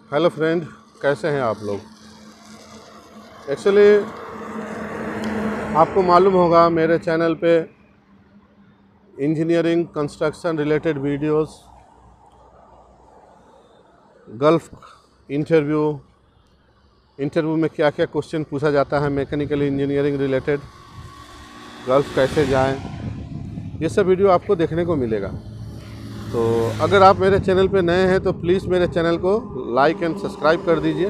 Hello friend, कैसे हैं आप लोग। एक्चुअली आपको मालूम होगा मेरे चैनल पे engineering construction related videos, Gulf interview में क्या क्या क्वेश्चन पूछा जाता है मैकेनिकल इंजीनियरिंग रिलेटेड, गल्फ कैसे जाएं, ये सब वीडियो आपको देखने को मिलेगा। तो अगर आप मेरे चैनल पे नए हैं तो प्लीज़ मेरे चैनल को लाइक एंड सब्सक्राइब कर दीजिए।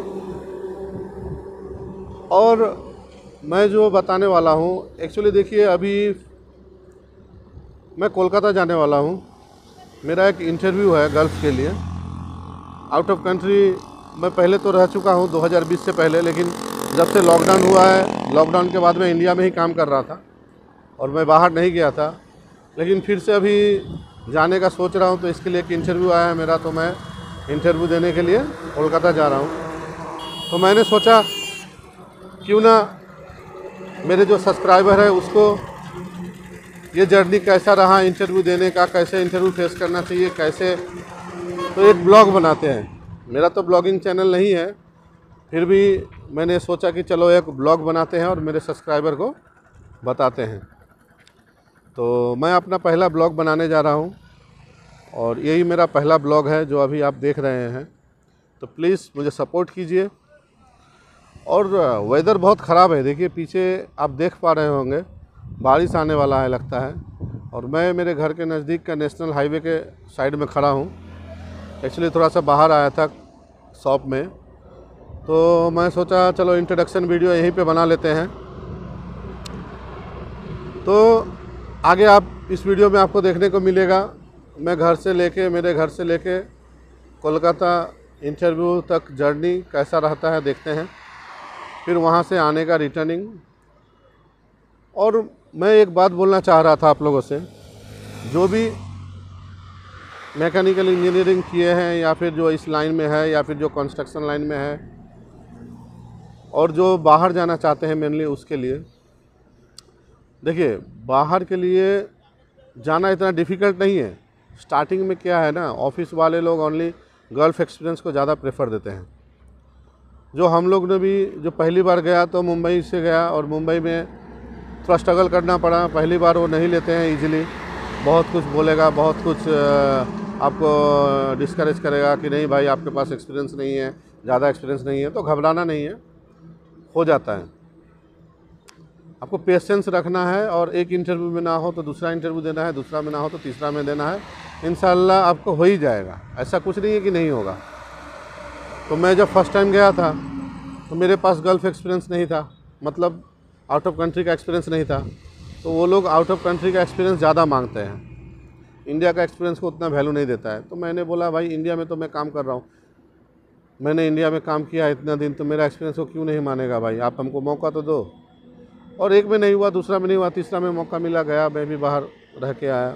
और मैं जो बताने वाला हूँ, एक्चुअली देखिए, अभी मैं कोलकाता जाने वाला हूँ। मेरा एक इंटरव्यू है गल्फ के लिए, आउट ऑफ कंट्री। मैं पहले तो रह चुका हूँ 2020 से पहले, लेकिन जब से लॉकडाउन हुआ है, लॉकडाउन के बाद मैं इंडिया में ही काम कर रहा था और मैं बाहर नहीं गया था। लेकिन फिर से अभी जाने का सोच रहा हूँ, तो इसके लिए एक इंटरव्यू आया है मेरा, तो मैं इंटरव्यू देने के लिए कोलकाता जा रहा हूँ। तो मैंने सोचा क्यों ना मेरे जो सब्सक्राइबर है उसको ये जर्नी कैसा रहा इंटरव्यू देने का, कैसे इंटरव्यू फेस करना चाहिए, कैसे, तो एक ब्लॉग बनाते हैं। मेरा तो ब्लॉगिंग चैनल नहीं है, फिर भी मैंने सोचा कि चलो एक ब्लॉग बनाते हैं और मेरे सब्सक्राइबर को बताते हैं। तो मैं अपना पहला ब्लॉग बनाने जा रहा हूँ और यही मेरा पहला ब्लॉग है जो अभी आप देख रहे हैं। तो प्लीज़ मुझे सपोर्ट कीजिए। और वेदर बहुत ख़राब है, देखिए पीछे आप देख पा रहे होंगे, बारिश आने वाला है लगता है। और मैं मेरे घर के नज़दीक का नेशनल हाईवे के साइड में खड़ा हूँ। एक्चुअली थोड़ा सा बाहर आया था शॉप में, तो मैं सोचा चलो इंट्रोडक्शन वीडियो यहीं पे बना लेते हैं। तो आगे आप इस वीडियो में आपको देखने को मिलेगा मैं मेरे घर से लेके कोलकाता इंटरव्यू तक जर्नी कैसा रहता है, देखते हैं। फिर वहाँ से आने का रिटर्निंग। और मैं एक बात बोलना चाह रहा था आप लोगों से, जो भी मैकेनिकल इंजीनियरिंग किए हैं या फिर जो इस लाइन में है या फिर जो कंस्ट्रक्शन लाइन में है और जो बाहर जाना चाहते हैं मेनली उसके लिए, देखिए बाहर के लिए जाना इतना डिफ़िकल्ट नहीं है। स्टार्टिंग में क्या है ना, ऑफिस वाले लोग ओनली गल्फ एक्सपीरियंस को ज़्यादा प्रेफर देते हैं। जो हम लोग ने भी जो पहली बार गया तो मुंबई से गया और मुंबई में थोड़ा स्ट्रगल करना पड़ा। पहली बार वो नहीं लेते हैं इजीली, बहुत कुछ बोलेगा, बहुत कुछ आपको डिस्करेज करेगा कि नहीं भाई आपके पास एक्सपीरियंस नहीं है, ज़्यादा एक्सपीरियंस नहीं है। तो घबराना नहीं है, हो जाता है। आपको पेशेंस रखना है और एक इंटरव्यू में ना हो तो दूसरा इंटरव्यू देना है, दूसरा में ना हो तो तीसरा में देना है। इंशाल्लाह आपको हो ही जाएगा, ऐसा कुछ नहीं है कि नहीं होगा। तो मैं जब फर्स्ट टाइम गया था तो मेरे पास गल्फ एक्सपीरियंस नहीं था, मतलब आउट ऑफ कंट्री का एक्सपीरियंस नहीं था। तो वो लोग आउट ऑफ कंट्री का एक्सपीरियंस ज़्यादा मांगते हैं, इंडिया का एक्सपीरियंस को उतना वैल्यू नहीं देता है। तो मैंने बोला भाई इंडिया में तो मैं काम कर रहा हूँ, मैंने इंडिया में काम किया इतना दिन, तो मेरा एक्सपीरियंस को क्यों नहीं मानेगा भाई, आप हमको मौका तो दो। और एक में नहीं हुआ, दूसरा में नहीं हुआ, तीसरा में मौका मिला, गया, मैं भी बाहर रह के आया।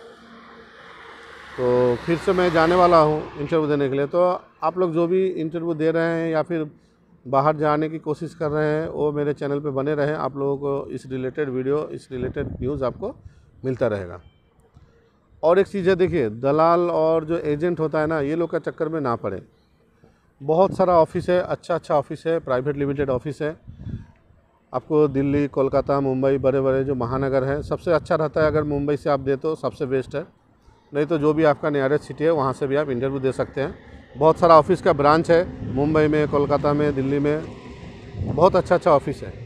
तो फिर से मैं जाने वाला हूँ इंटरव्यू देने के लिए। तो आप लोग जो भी इंटरव्यू दे रहे हैं या फिर बाहर जाने की कोशिश कर रहे हैं, वो मेरे चैनल पे बने रहें। आप लोगों को इस रिलेटेड वीडियो, इस रिलेटेड न्यूज़ आपको मिलता रहेगा। और एक चीज़ है, देखिए दलाल और जो एजेंट होता है ना, ये लोग का चक्कर में ना पड़े। बहुत सारा ऑफिस है, अच्छा ऑफिस है, प्राइवेट लिमिटेड ऑफिस है। आपको दिल्ली, कोलकाता, मुंबई, बड़े बड़े जो महानगर हैं, सबसे अच्छा रहता है अगर मुंबई से आप दे तो सबसे बेस्ट है। नहीं तो जो भी आपका नियरेस्ट सिटी है वहाँ से भी आप इंटरव्यू दे सकते हैं। बहुत सारा ऑफिस का ब्रांच है मुंबई में, कोलकाता में, दिल्ली में, बहुत अच्छा ऑफिस है।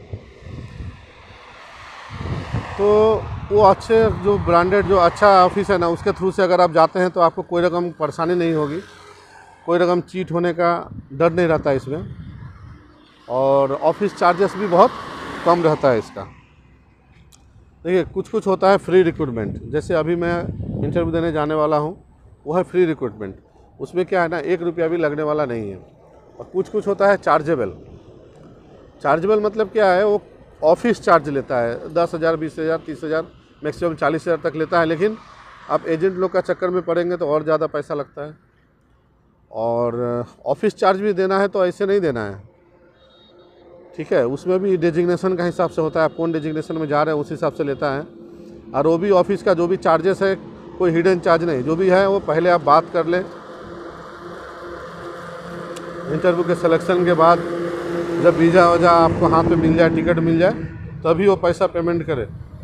तो वो अच्छे जो ब्रांडेड जो अच्छा ऑफिस है ना, उसके थ्रू से अगर आप जाते हैं तो आपको कोई रकम परेशानी नहीं होगी, कोई रकम चीट होने का डर नहीं रहता इसमें। और ऑफिस चार्जेस भी बहुत कम रहता है इसका। देखिए कुछ होता है फ्री रिक्रूटमेंट, जैसे अभी मैं इंटरव्यू देने जाने वाला हूँ, वो है फ्री रिक्रूटमेंट। उसमें क्या है ना, 1 रुपया भी लगने वाला नहीं है। और कुछ होता है चार्जेबल मतलब क्या है, वो ऑफिस चार्ज लेता है 10,000, 20,000, 30,000, मैक्सिमम 40,000 तक लेता है। लेकिन आप एजेंट लोग का चक्कर में पड़ेंगे तो और ज़्यादा पैसा लगता है। और ऑफिस चार्ज भी देना है तो ऐसे नहीं देना है, ठीक है। उसमें भी डेजिग्नेशन का हिसाब से होता है, आप कौन डेजिग्नेशन में जा रहे हैं उस हिसाब से लेता है। और वो भी ऑफिस का जो भी चार्जेस है, कोई हिडन चार्ज नहीं, जो भी है वो पहले आप बात कर लें। इंटरव्यू के सिलेक्शन के बाद जब वीज़ा वजा आपको हाथ में मिल जाए, टिकट मिल जाए, तभी वो पैसा पेमेंट करे।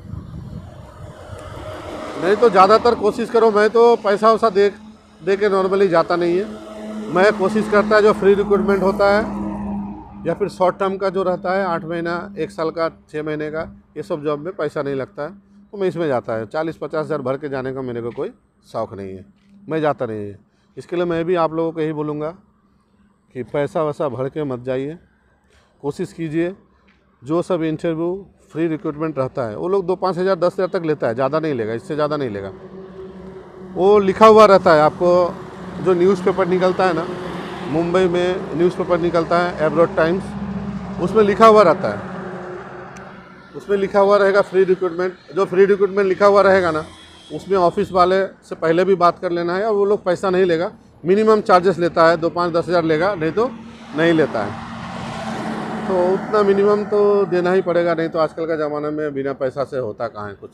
नहीं तो ज़्यादातर कोशिश करो, मैं तो पैसा वैसा दे के नॉर्मली जाता नहीं है। मैं कोशिश करता है जो फ्री रिक्रूटमेंट होता है या फिर शॉर्ट टर्म का जो रहता है 8 महीना, 1 साल का, 6 महीने का, ये सब जॉब में पैसा नहीं लगता है, तो मैं इसमें जाता है। 40-50 हज़ार भर के जाने का मेरे को कोई शौक़ नहीं है, मैं जाता नहीं है। इसके लिए मैं भी आप लोगों को यही बोलूँगा कि पैसा वैसा भर के मत जाइए। कोशिश कीजिए, जो सब इंटरव्यू फ्री रिक्रूटमेंट रहता है वो लोग 2-5 हज़ार 10 हज़ार तक लेता है, ज़्यादा नहीं लेगा, इससे ज़्यादा नहीं लेगा। वो लिखा हुआ रहता है, आपको जो न्यूज़पेपर निकलता है ना, मुंबई में न्यूज़पेपर निकलता है एब्रॉड टाइम्स, उसमें लिखा हुआ रहता है, उसमें लिखा हुआ रहेगा फ्री रिक्रूटमेंट। जो फ्री रिक्रूटमेंट लिखा हुआ रहेगा ना, उसमें ऑफिस वाले से पहले भी बात कर लेना है, और वो लोग पैसा नहीं लेगा, मिनिमम चार्जेस लेता है, 2-5-10 हज़ार लेगा, नहीं तो नहीं लेता है। तो उतना मिनिमम तो देना ही पड़ेगा, नहीं तो आजकल का ज़माना में बिना पैसा से होता कहाँ है कुछ।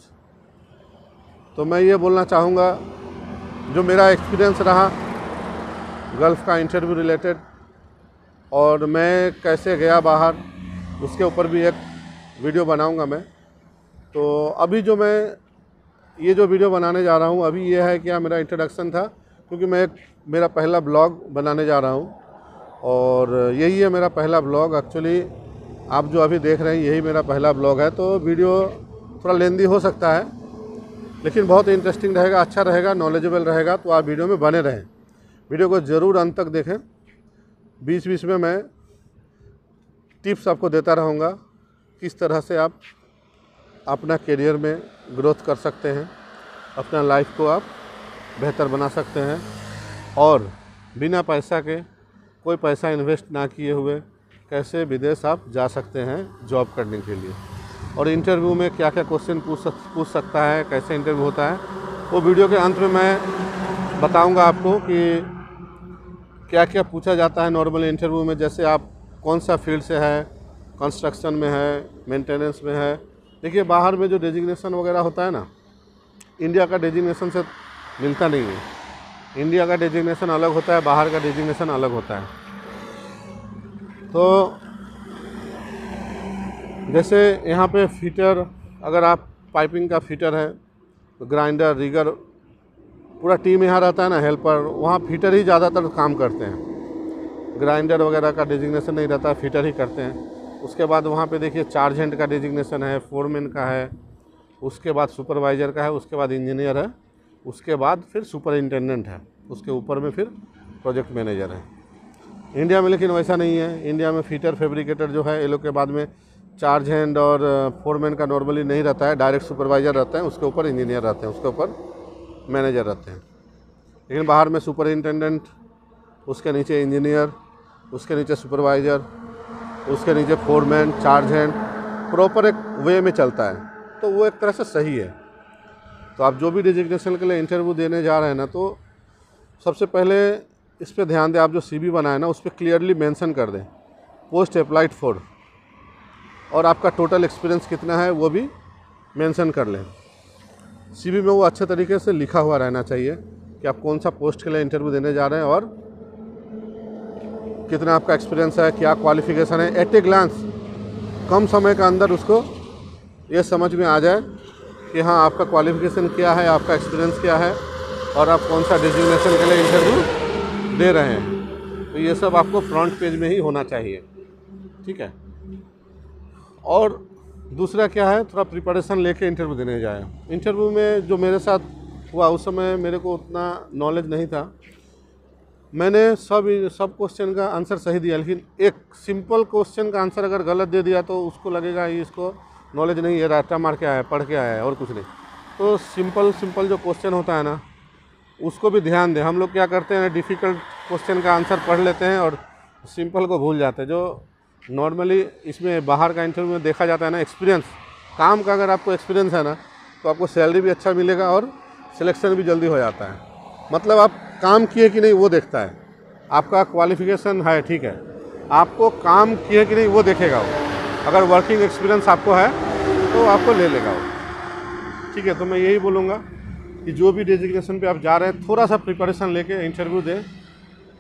तो मैं ये बोलना चाहूँगा, जो मेरा एक्सपीरियंस रहा गल्फ़ का इंटरव्यू रिलेटेड, और मैं कैसे गया बाहर, उसके ऊपर भी एक वीडियो बनाऊंगा मैं। तो अभी जो मैं ये जो वीडियो बनाने जा रहा हूँ अभी, ये है क्या, मेरा इंट्रोडक्शन था, क्योंकि मैं मेरा पहला ब्लॉग बनाने जा रहा हूँ, और यही है मेरा पहला ब्लॉग। एक्चुअली आप जो अभी देख रहे हैं यही मेरा पहला ब्लॉग है, तो वीडियो थोड़ा लेंदी हो सकता है, लेकिन बहुत इंटरेस्टिंग रहेगा, अच्छा रहेगा, नॉलेजेबल रहेगा। तो आप वीडियो में बने रहें, वीडियो को ज़रूर अंत तक देखें। बीच बीच में मैं टिप्स आपको देता रहूँगा, किस तरह से आप अपना करियर में ग्रोथ कर सकते हैं, अपना लाइफ को आप बेहतर बना सकते हैं, और बिना पैसा के, कोई पैसा इन्वेस्ट ना किए हुए कैसे विदेश आप जा सकते हैं जॉब करने के लिए, और इंटरव्यू में क्या क्या क्वेश्चन पूछ सकता है, कैसे इंटरव्यू होता है, वो वीडियो के अंत में मैं बताऊंगा आपको कि क्या क्या पूछा जाता है नॉर्मल इंटरव्यू में। जैसे आप कौन सा फील्ड से है, कंस्ट्रक्शन में है, मेंटेनेंस में है। देखिए, बाहर में जो डेजिग्नेशन वगैरह होता है ना, इंडिया का डेजिग्नेशन से मिलता नहीं है। इंडिया का डेजिग्नेशन अलग होता है, बाहर का डेजिग्नेशन अलग होता है। तो जैसे यहाँ पे फिटर, अगर आप पाइपिंग का फिटर है, तो ग्राइंडर, रिगर, पूरा टीम यहाँ रहता है ना, हेल्पर, वहाँ फिटर ही ज़्यादातर काम करते हैं। ग्राइंडर वगैरह का डेजिग्नेशन नहीं रहता, फिटर ही करते हैं। उसके बाद वहाँ पे देखिए चार्जेंट का डेजिग्नेशन है, फोरमैन का है, उसके बाद सुपरवाइज़र का है, उसके बाद इंजीनियर है, उसके बाद फिर सुपरिंटेंडेंट है, उसके ऊपर में फिर प्रोजेक्ट मैनेजर है। इंडिया में लेकिन वैसा नहीं है। इंडिया में फिटर, फैब्रिकेटर जो है, ये लोग के बाद में चार्ज हैंड और फोरमैन का नॉर्मली नहीं रहता है, डायरेक्ट सुपरवाइज़र रहते हैं, उसके ऊपर इंजीनियर रहते हैं, उसके ऊपर मैनेजर रहते हैं। लेकिन बाहर में सुपरिंटेंडेंट, उसके नीचे इंजीनियर, उसके नीचे सुपरवाइज़र, उसके नीचे फोरमैन, चार्ज हैंड, प्रॉपर एक वे में चलता है। तो वो एक तरह से सही है। तो आप जो भी डिजिग्नेशन के लिए इंटरव्यू देने जा रहे हैं ना, तो सबसे पहले इस पे ध्यान दें, आप जो CV बनाए ना, उस पर क्लियरली मेंशन कर दें पोस्ट अप्लाइड फॉर, और आपका टोटल एक्सपीरियंस कितना है वो भी मेंशन कर लें। CV में वो अच्छे तरीके से लिखा हुआ रहना चाहिए कि आप कौन सा पोस्ट के लिए इंटरव्यू देने जा रहे हैं, और कितना आपका एक्सपीरियंस है, क्या क्वालिफ़िकेशन है। एट ए ग्लांस, कम समय के अंदर उसको ये समझ में आ जाए कि हाँ, आपका क्वालिफ़िकेशन क्या है, आपका एक्सपीरियंस क्या है, और आप कौन सा डिजिग्नेशन के लिए इंटरव्यू दे रहे हैं। तो ये सब आपको फ्रंट पेज में ही होना चाहिए, ठीक है। और दूसरा क्या है, थोड़ा प्रिपरेशन लेके इंटरव्यू देने जाए। इंटरव्यू में जो मेरे साथ हुआ, उस समय मेरे को उतना नॉलेज नहीं था, मैंने सब क्वेश्चन का आंसर सही दिया, लेकिन एक सिंपल क्वेश्चन का आंसर अगर गलत दे दिया तो उसको लगेगा ये इसको नॉलेज नहीं है, रट्टा मार के आया है, पढ़ के आया है और कुछ नहीं। तो सिंपल जो क्वेश्चन होता है ना, उसको भी ध्यान दें। हम लोग क्या करते हैं, डिफ़िकल्ट क्वेश्चन का आंसर पढ़ लेते हैं और सिंपल को भूल जाते हैं। जो नॉर्मली इसमें बाहर का इंटरव्यू में देखा जाता है ना, एक्सपीरियंस, काम का अगर आपको एक्सपीरियंस है ना, तो आपको सैलरी भी अच्छा मिलेगा और सिलेक्शन भी जल्दी हो जाता है। मतलब आप काम किए कि नहीं वो देखता है, आपका क्वालिफ़िकेशन है, ठीक है, आपको काम किए कि नहीं वो देखेगा वो। अगर वर्किंग एक्सपीरियंस आपको है तो आपको ले लेगा वो, ठीक है। तो मैं यही बोलूँगा कि जो भी डेजिग्नेशन पे आप जा रहे हैं, थोड़ा सा प्रिपरेशन लेके इंटरव्यू दें,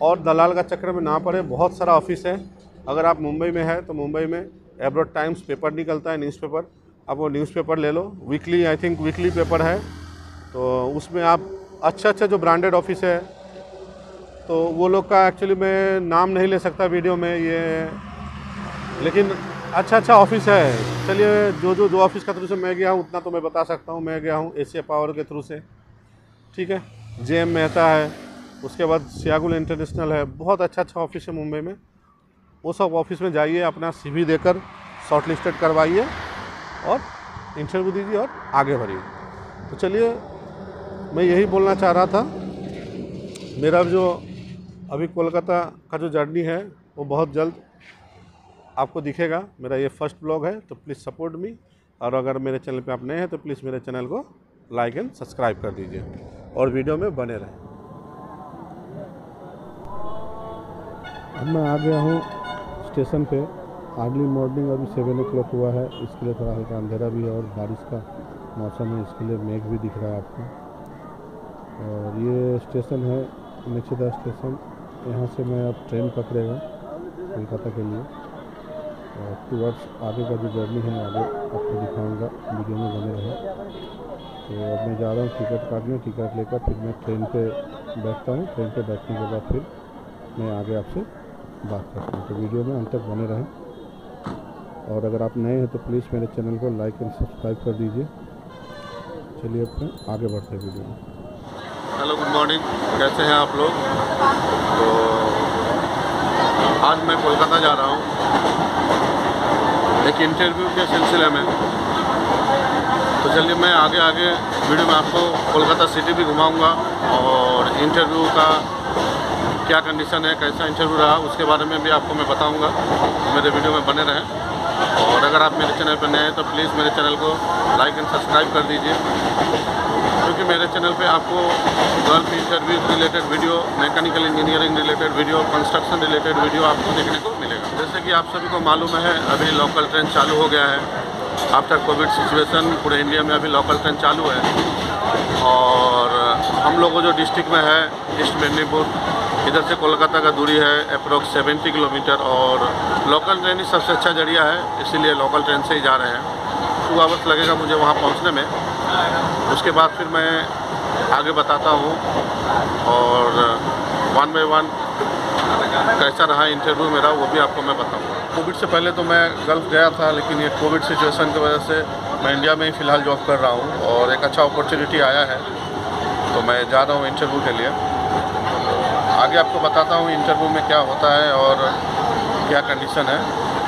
और दलाल का चक्कर में ना पड़े। बहुत सारा ऑफिस है। अगर आप मुंबई में है तो मुंबई में एब्रोड टाइम्स पेपर निकलता है, न्यूज़पेपर, आप वो न्यूज़पेपर ले लो। Weekly, I think weekly paper है, तो उसमें आप अच्छा जो ब्रांडेड ऑफिस है तो वो लोग का एक्चुअली मैं नाम नहीं ले सकता वीडियो में ये, लेकिन अच्छा ऑफिस है। चलिए, जो ऑफिस का थ्रू से मैं गया हूँ उतना तो मैं बता सकता हूँ। मैं गया हूँ एशिया पावर के थ्रू से, ठीक है, JM मेहता है, उसके बाद सियागुल इंटरनेशनल है। बहुत अच्छा ऑफिस है मुंबई में। वो सब ऑफिस में जाइए, अपना CV देकर शॉर्ट लिस्टेड करवाइए और इंटरव्यू दीजिए और आगे बढ़िए। तो चलिए, मैं यही बोलना चाह रहा था। मेरा जो अभी कोलकाता का जो जर्नी है वो बहुत जल्द आपको दिखेगा। मेरा ये फर्स्ट ब्लॉग है, तो प्लीज़ सपोर्ट मी। और अगर मेरे चैनल पे आप नए हैं तो प्लीज़ मेरे चैनल को लाइक एंड सब्सक्राइब कर दीजिए और वीडियो में बने रहें। अब मैं आ गया हूँ स्टेशन पे। अर्ली मॉर्निंग अभी 7 o'clock हुआ है, इसके लिए थोड़ा हल्का अंधेरा भी है और बारिश का मौसम है, इसके लिए मेघ भी दिख रहा है आपको। और ये स्टेशन है निचिदा स्टेशन। यहाँ से मैं अब ट्रेन पकड़ेगा कोलकाता के लिए और टूवर्ड्स आगे का जो जर्नी है आगे आपको दिखाऊंगा, वीडियो में बने रहे। तो अब मैं जा रहा हूँ टिकट काटने, टिकट लेकर फिर मैं ट्रेन पे बैठता हूँ। ट्रेन पे बैठने के बाद फिर मैं आगे आपसे बात करता हूँ, तो वीडियो में अंत तक बने रहें। और अगर आप नए हैं तो प्लीज़ मेरे चैनल को लाइक एंड सब्सक्राइब कर दीजिए। चलिए अपने आगे बढ़ते हैं वीडियो में। हेलो, गुड मॉर्निंग, कैसे हैं आप लोग? तो आज मैं कोलकाता जा रहा हूँ एक इंटरव्यू के सिलसिले में। तो चलिए, मैं आगे वीडियो में आपको कोलकाता सिटी भी घुमाऊंगा और इंटरव्यू का क्या कंडीशन है, कैसा इंटरव्यू रहा, उसके बारे में भी आपको मैं बताऊंगा। तो मेरे वीडियो में बने रहें। और अगर आप मेरे चैनल पर नए हैं तो प्लीज़ मेरे चैनल को लाइक एंड सब्सक्राइब कर दीजिए, क्योंकि मेरे चैनल पे आपको Gulf interview related video, mechanical engineering related video, construction related video आपको देखने को मिलेगा। जैसे कि आप सभी को मालूम है, अभी लोकल ट्रेन चालू हो गया है। आफ्टर कोविड सिचुएशन पूरे इंडिया में अभी लोकल ट्रेन चालू है। और हम लोगों जो डिस्ट्रिक्ट में है, ईस्ट मेदिनीपुर, इधर से कोलकाता का दूरी है अप्रोक्स 70 किलोमीटर। और लोकल ट्रेन ही सबसे अच्छा जरिया है, इसीलिए लोकल ट्रेन से ही जा रहे हैं। 2 आवर्स लगेगा मुझे वहाँ पहुँचने में। उसके बाद फिर मैं आगे बताता हूँ और 1 by 1 कैसा रहा इंटरव्यू मेरा वो भी आपको मैं बताऊँगा। कोविड से पहले तो मैं गल्फ गया था, लेकिन ये कोविड सिचुएशन की वजह से मैं इंडिया में ही फ़िलहाल जॉब कर रहा हूँ और एक अच्छा अपॉर्चुनिटी आया है, तो मैं जा रहा हूँ इंटरव्यू के लिए। आगे आपको बताता हूँ इंटरव्यू में क्या होता है और क्या कंडीशन है।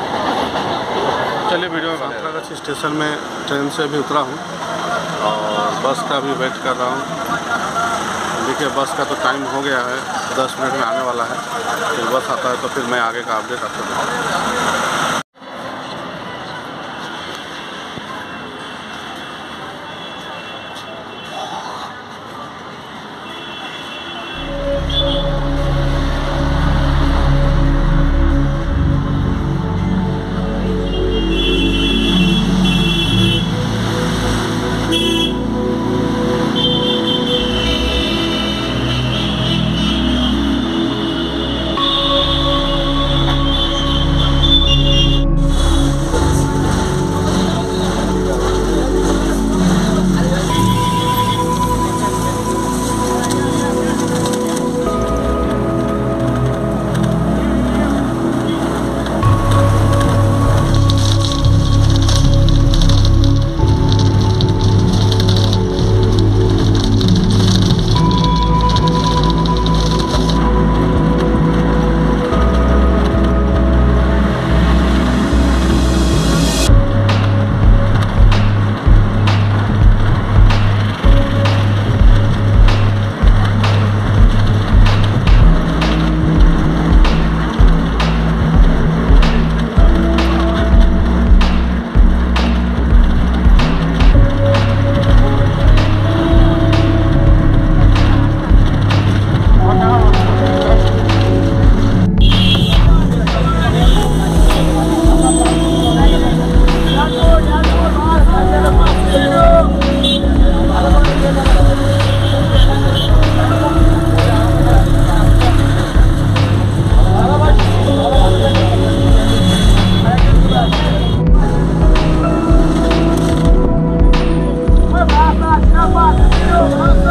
चलिए वीडियो में। सांतरागाछी स्टेशन में ट्रेन से भी उतरा हूँ और बस का भी वेट कर रहा हूँ। देखिए, बस का तो टाइम हो गया है, 10 मिनट में आने वाला है। फिर बस आता है तो फिर मैं आगे का अपडेट आपको दूँगा।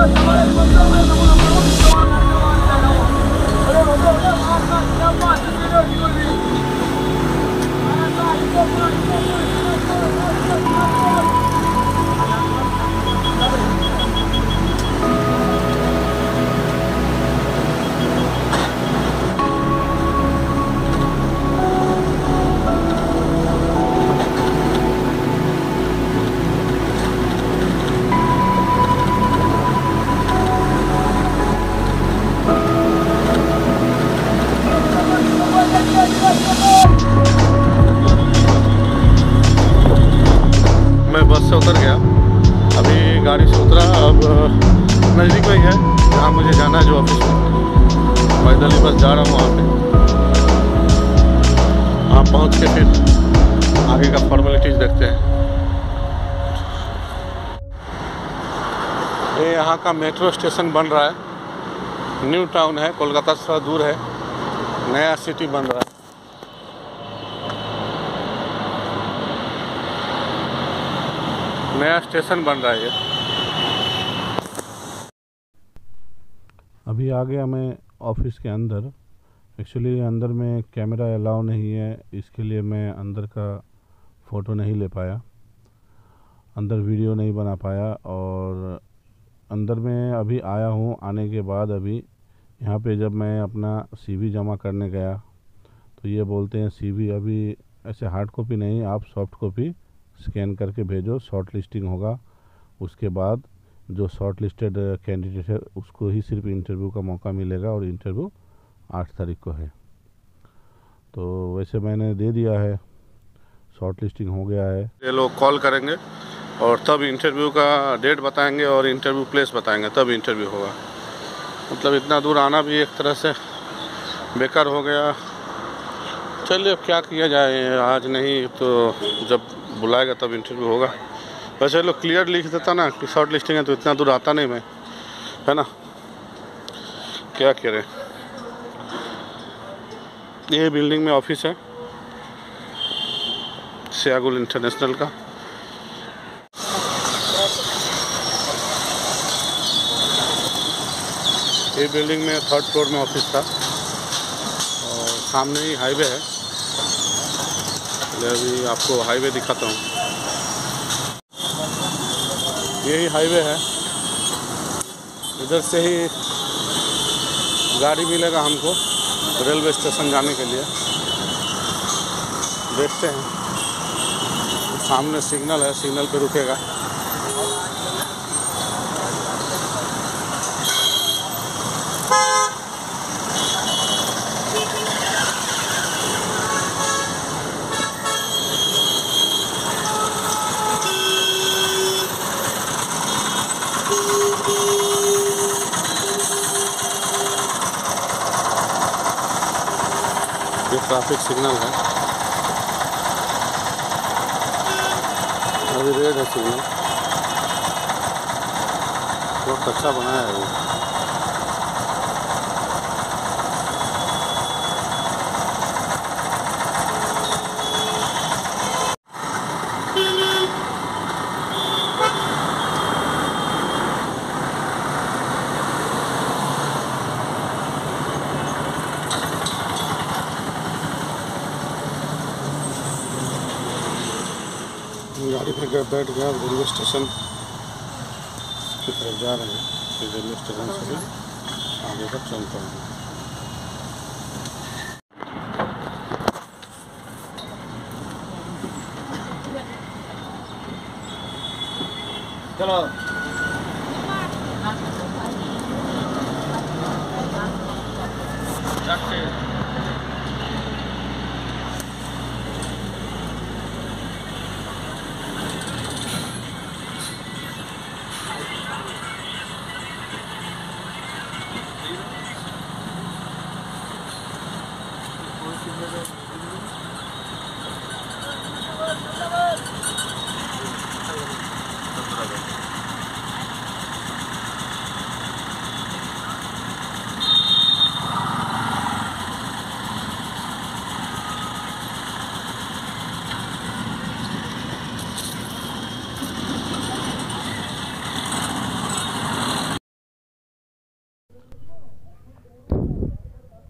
मैं बस से उतर गया, अभी गाड़ी से उतरा। अब नज़दीक में ही है जहाँ मुझे जाना है, जो ऑफिस में। पैदल ही बस जा रहा हूँ वहाँ पे। वहाँ पहुँच के फिर आगे का फॉर्मेलिटीज़ देखते हैं। ये यहाँ का मेट्रो स्टेशन बन रहा है। न्यू टाउन है, कोलकाता से थोड़ा दूर है। नया सिटी बन रहा है। नया स्टेशन बन रहा है ये। अभी आ गया मैं ऑफिस के अंदर। एक्चुअली अंदर में कैमरा अलाउ नहीं है, इसके लिए मैं अंदर का फ़ोटो नहीं ले पाया, अंदर वीडियो नहीं बना पाया। और अंदर में अभी आया हूँ। आने के बाद अभी यहाँ पे जब मैं अपना सीवी जमा करने गया तो ये बोलते हैं सीवी अभी ऐसे हार्ड कॉपी नहीं, आप सॉफ्ट कॉपी स्कैन करके भेजो, शॉर्ट लिस्टिंग होगा। उसके बाद जो शॉर्ट लिस्टेड कैंडिडेट है उसको ही सिर्फ इंटरव्यू का मौका मिलेगा, और इंटरव्यू 8 तारीख को है। तो वैसे मैंने दे दिया है, शॉर्ट लिस्टिंग हो गया है। ये लोग कॉल करेंगे और तब इंटरव्यू का डेट बताएंगे और इंटरव्यू प्लेस बताएंगे, तब इंटरव्यू होगा। मतलब इतना दूर आना भी एक तरह से बेकार हो गया। चलिए अब क्या किया जाए, आज नहीं तो जब बुलाएगा तब इंटरव्यू होगा। वैसे लोग क्लियर लिख देता ना कि शॉर्ट लिस्टिंग है, तो इतना दूर आता नहीं मैं, है ना। क्या करें। ये बिल्डिंग में ऑफिस है सियागुल इंटरनेशनल का। ये बिल्डिंग में 3rd फ्लोर में ऑफिस था और सामने ही हाईवे है। अभी आपको हाईवे दिखाता हूँ। यही हाईवे है, इधर से ही गाड़ी मिलेगा हमको रेलवे स्टेशन जाने के लिए। देखते हैं, सामने सिग्नल है, सिग्नल पे रुकेगा। ये ट्रैफिक सिग्नल है, अभी रेड है सिग्नल। बहुत अच्छा बनाया है ये। गाड़ी पे बैठ गया, रेलवे स्टेशन की तरफ जा रहे हैं। फिर रेलवे स्टेशन से भी आगे तक चलता हूँ। चलो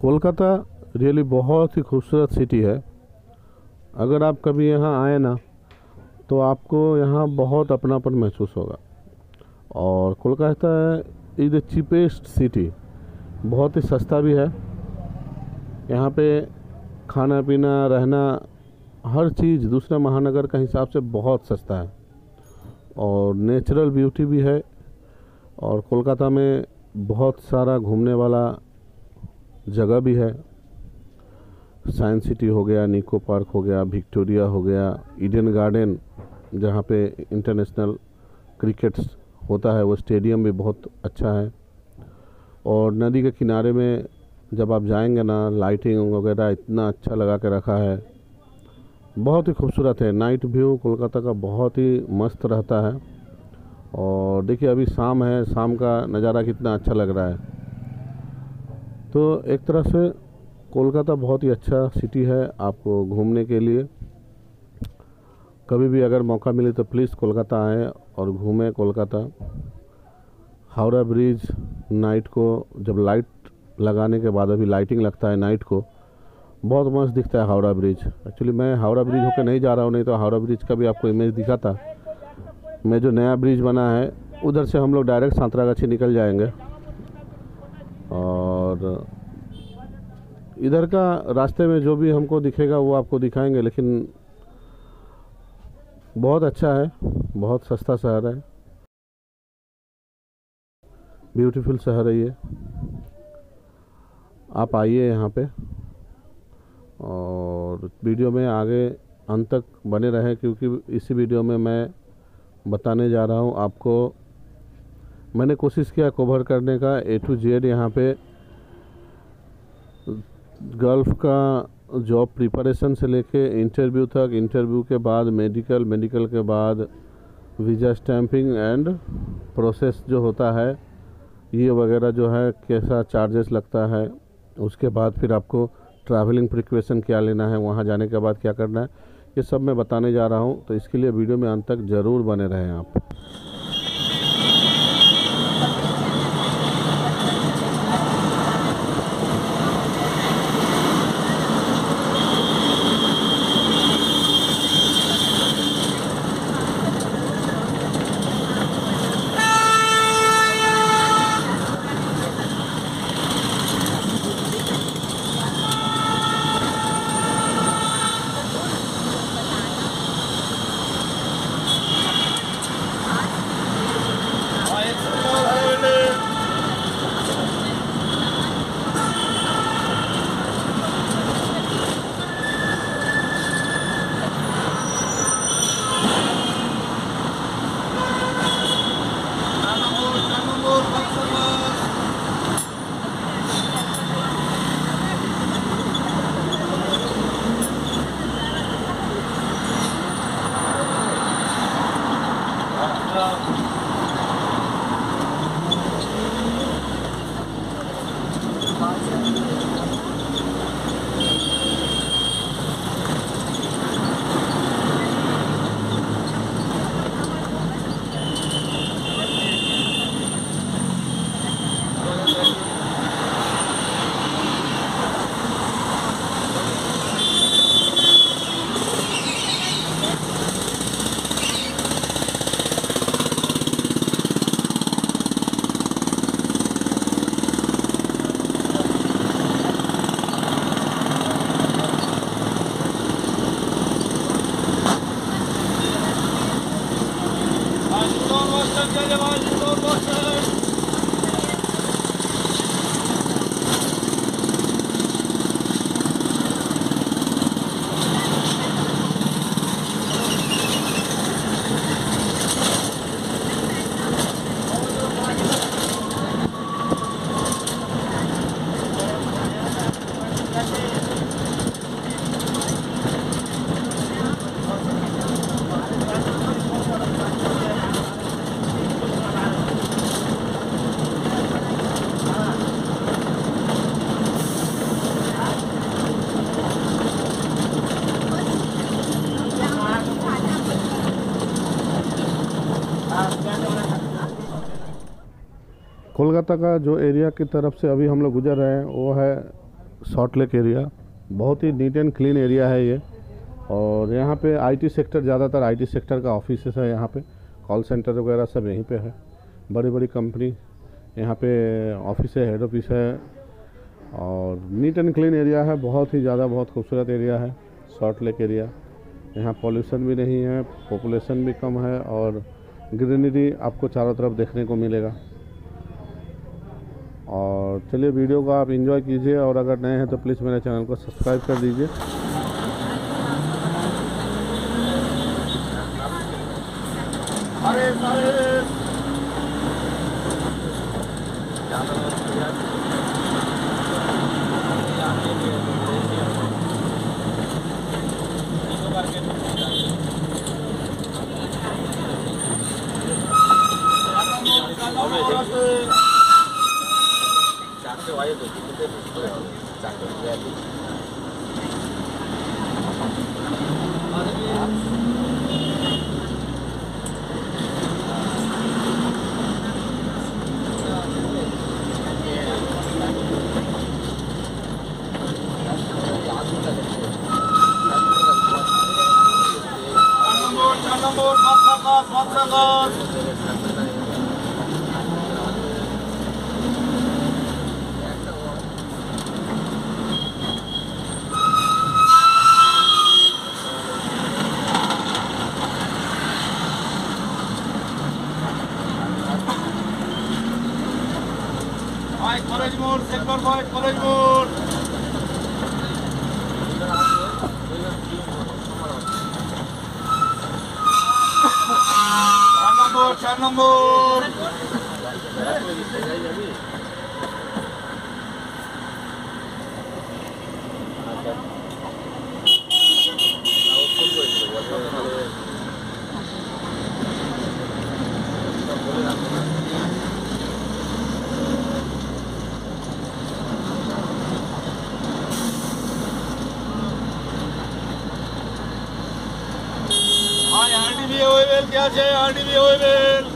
कोलकाता रियली बहुत ही खूबसूरत सिटी है। अगर आप कभी यहाँ आए ना तो आपको यहाँ बहुत अपनापन महसूस होगा। और Kolkata is the cheapest city, बहुत ही सस्ता भी है। यहाँ पे खाना पीना रहना हर चीज़ दूसरे महानगर का हिसाब से बहुत सस्ता है। और नेचुरल ब्यूटी भी है। और कोलकाता में बहुत सारा घूमने वाला जगह भी है। साइंस सिटी हो गया, निको पार्क हो गया, विक्टोरिया हो गया, ईडन गार्डन जहाँ पे इंटरनेशनल क्रिकेट होता है वो स्टेडियम भी बहुत अच्छा है। और नदी के किनारे में जब आप जाएंगे ना, लाइटिंग वगैरह इतना अच्छा लगा के रखा है, बहुत ही खूबसूरत है। नाइट व्यू कोलकाता का बहुत ही मस्त रहता है। और देखिए अभी शाम है, शाम का नज़ारा कितना अच्छा लग रहा है। तो एक तरह से कोलकाता बहुत ही अच्छा सिटी है आपको घूमने के लिए। कभी भी अगर मौका मिले तो प्लीज़ कोलकाता आएँ और घूमें कोलकाता। हावड़ा ब्रिज नाइट को जब लाइट लगाने के बाद, अभी लाइटिंग लगता है नाइट को, बहुत मस्त दिखता है हावड़ा ब्रिज। एक्चुअली मैं हावड़ा ब्रिज होकर नहीं जा रहा हूँ, नहीं तो हावड़ा ब्रिज का भी आपको इमेज दिखाता। मैं जो नया ब्रिज बना है उधर से हम लोग डायरेक्ट सांतरागाछी निकल जाएंगे। और इधर का रास्ते में जो भी हमको दिखेगा वो आपको दिखाएंगे। लेकिन बहुत अच्छा है, बहुत सस्ता शहर है, ब्यूटीफुल शहर है ये। आप आइए यहाँ पे और वीडियो में आगे अंत तक बने रहें, क्योंकि इसी वीडियो में मैं बताने जा रहा हूँ आपको। मैंने कोशिश किया कवर करने का A to Z। यहाँ पे गल्फ़ का जॉब प्रिपरेशन से लेके इंटरव्यू तक, इंटरव्यू के बाद मेडिकल, मेडिकल के बाद वीज़ा स्टैंपिंग एंड प्रोसेस जो होता है ये वगैरह जो है, कैसा चार्जेस लगता है, उसके बाद फिर आपको ट्रैवलिंग प्रिकॉशन क्या लेना है, वहाँ जाने के बाद क्या करना है, ये सब मैं बताने जा रहा हूँ। तो इसके लिए वीडियो में अंत तक ज़रूर बने रहें आप। कोलकाता का जो एरिया की तरफ से अभी हम लोग गुजर रहे हैं वो है सॉल्ट लेक एरिया, बहुत ही नीट एंड क्लीन एरिया है ये। और यहाँ पे आईटी सेक्टर, ज़्यादातर आईटी सेक्टर का ऑफिस है यहाँ पे, कॉल सेंटर वगैरह सब यहीं पे है, बड़ी बड़ी कंपनी यहाँ पे ऑफिस है, हेड ऑफिस है। और नीट एंड क्लीन एरिया है, बहुत ही ज़्यादा, बहुत खूबसूरत एरिया है सॉल्ट लेक एरिया। यहाँ पॉल्यूशन भी नहीं है, पॉपुलेशन भी कम है और ग्रीनरी आपको चारों तरफ देखने को मिलेगा। और चलिए वीडियो को आप एंजॉय कीजिए, और अगर नए हैं तो प्लीज़ मेरे चैनल को सब्सक्राइब कर दीजिए। कॉलेज मोड़ सेक्टर 5 कॉलेज मोड़। 4 नंबर। आरटीबी होइबेल क्या છે आरटीबी होइबेल।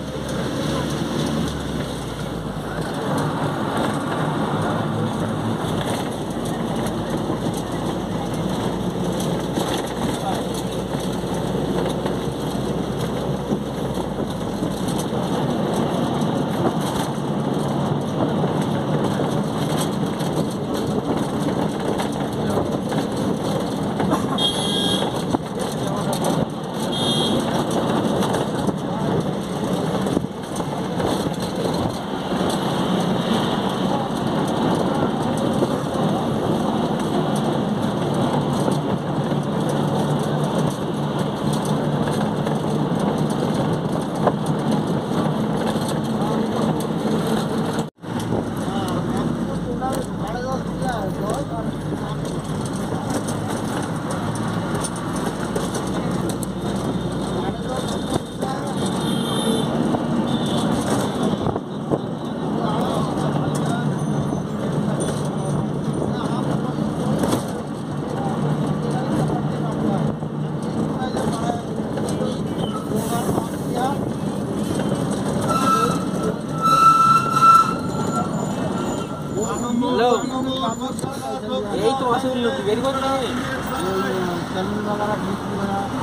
यही तो असुल लोग वेरी गुड नहीं चलने वाला बीच में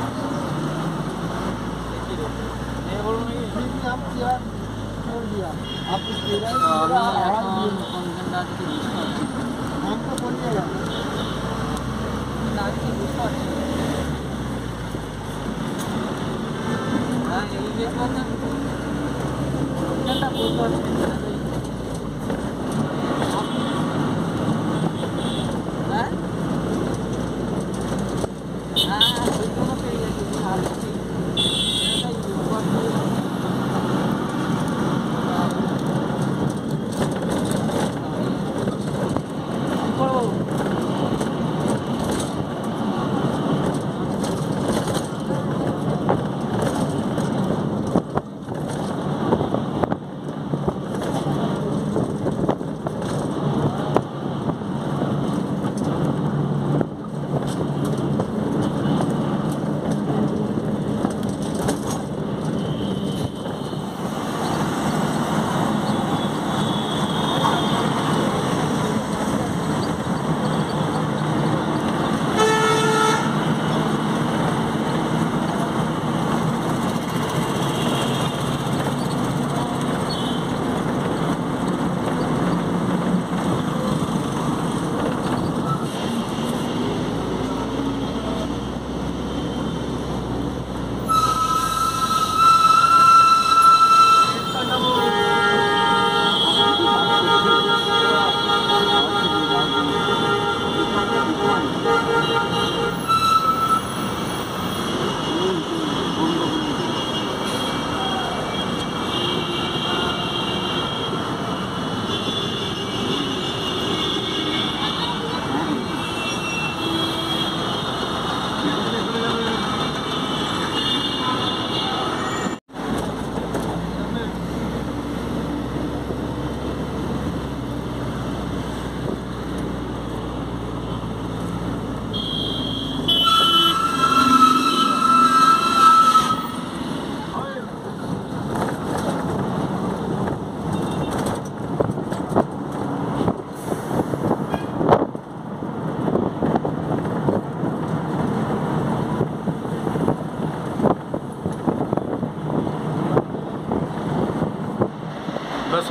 ये बोलो नहीं आप किया छोड़ दिया आप कुछ दे रहे हैं कंगंडा की हम तो बोल दिया ना की दूसरा हां ये देख लो ना कंगंडा बोल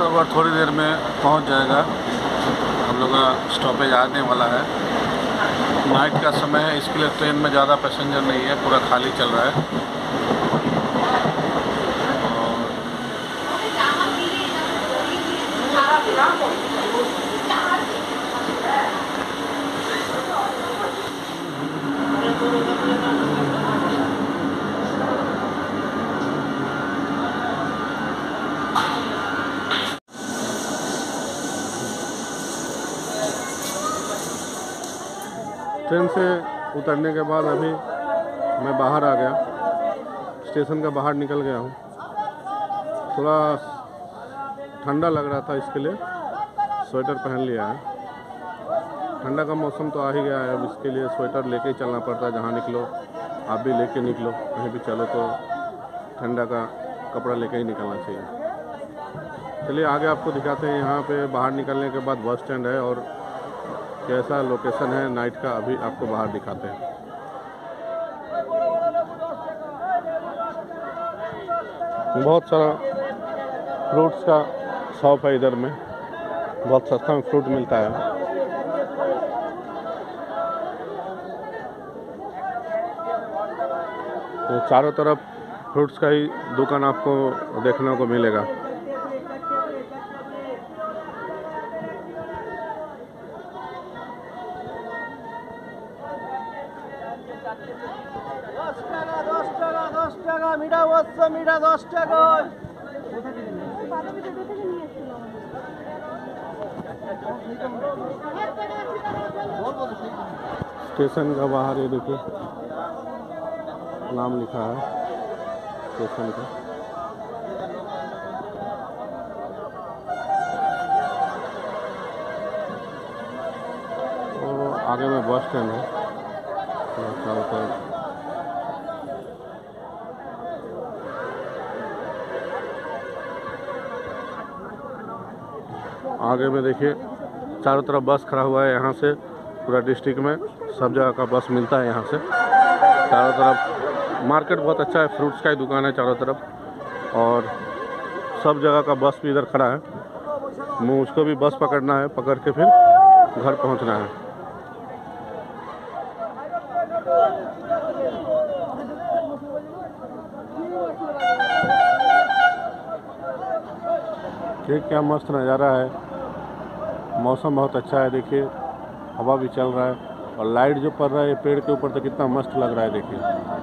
लगभग थोड़ी देर में पहुंच जाएगा। हम लोग का स्टॉपेज आने वाला है। नाइट का समय है, इसके लिए ट्रेन में ज़्यादा पैसेंजर नहीं है, पूरा खाली चल रहा है। ट्रेन से उतरने के बाद अभी मैं बाहर आ गया, स्टेशन का बाहर निकल गया हूँ। थोड़ा ठंडा लग रहा था, इसके लिए स्वेटर पहन लिया है। ठंडा का मौसम तो आ ही गया है, अब इसके लिए स्वेटर लेके ही चलना पड़ता है। जहाँ निकलो आप भी लेके निकलो, कहीं भी चलो तो ठंडा का कपड़ा लेके ही निकलना चाहिए। चलिए आगे आपको दिखाते हैं। यहाँ पे बाहर निकलने के बाद बस स्टैंड है और कैसा लोकेशन है नाइट का, अभी आपको बाहर दिखाते हैं। बहुत सारा फ्रूट्स का शॉप है इधर में, बहुत सस्ता में फ्रूट मिलता है। तो चारों तरफ फ्रूट्स का ही दुकान आपको देखने को मिलेगा। মিঠা বস্ত্র মিঠা 10 টাকা। स्टेशन का बाहर ये देखिए नाम लिखा है स्टेशन का। और आगे में बस स्टैंड है। चारों तरफ आगे में देखिए चारों तरफ बस खड़ा हुआ है। यहाँ से पूरा डिस्ट्रिक्ट में सब जगह का बस मिलता है। यहाँ से चारों तरफ मार्केट बहुत अच्छा है, फ्रूट्स का ही दुकान है चारों तरफ और सब जगह का बस भी इधर खड़ा है। मुझको भी बस पकड़ना है, पकड़ के फिर घर पहुँचना है। ये क्या मस्त नज़ारा है, मौसम बहुत अच्छा है। देखिए हवा भी चल रहा है और लाइट जो पड़ रहा है पेड़ के ऊपर तो कितना मस्त लग रहा है। देखिए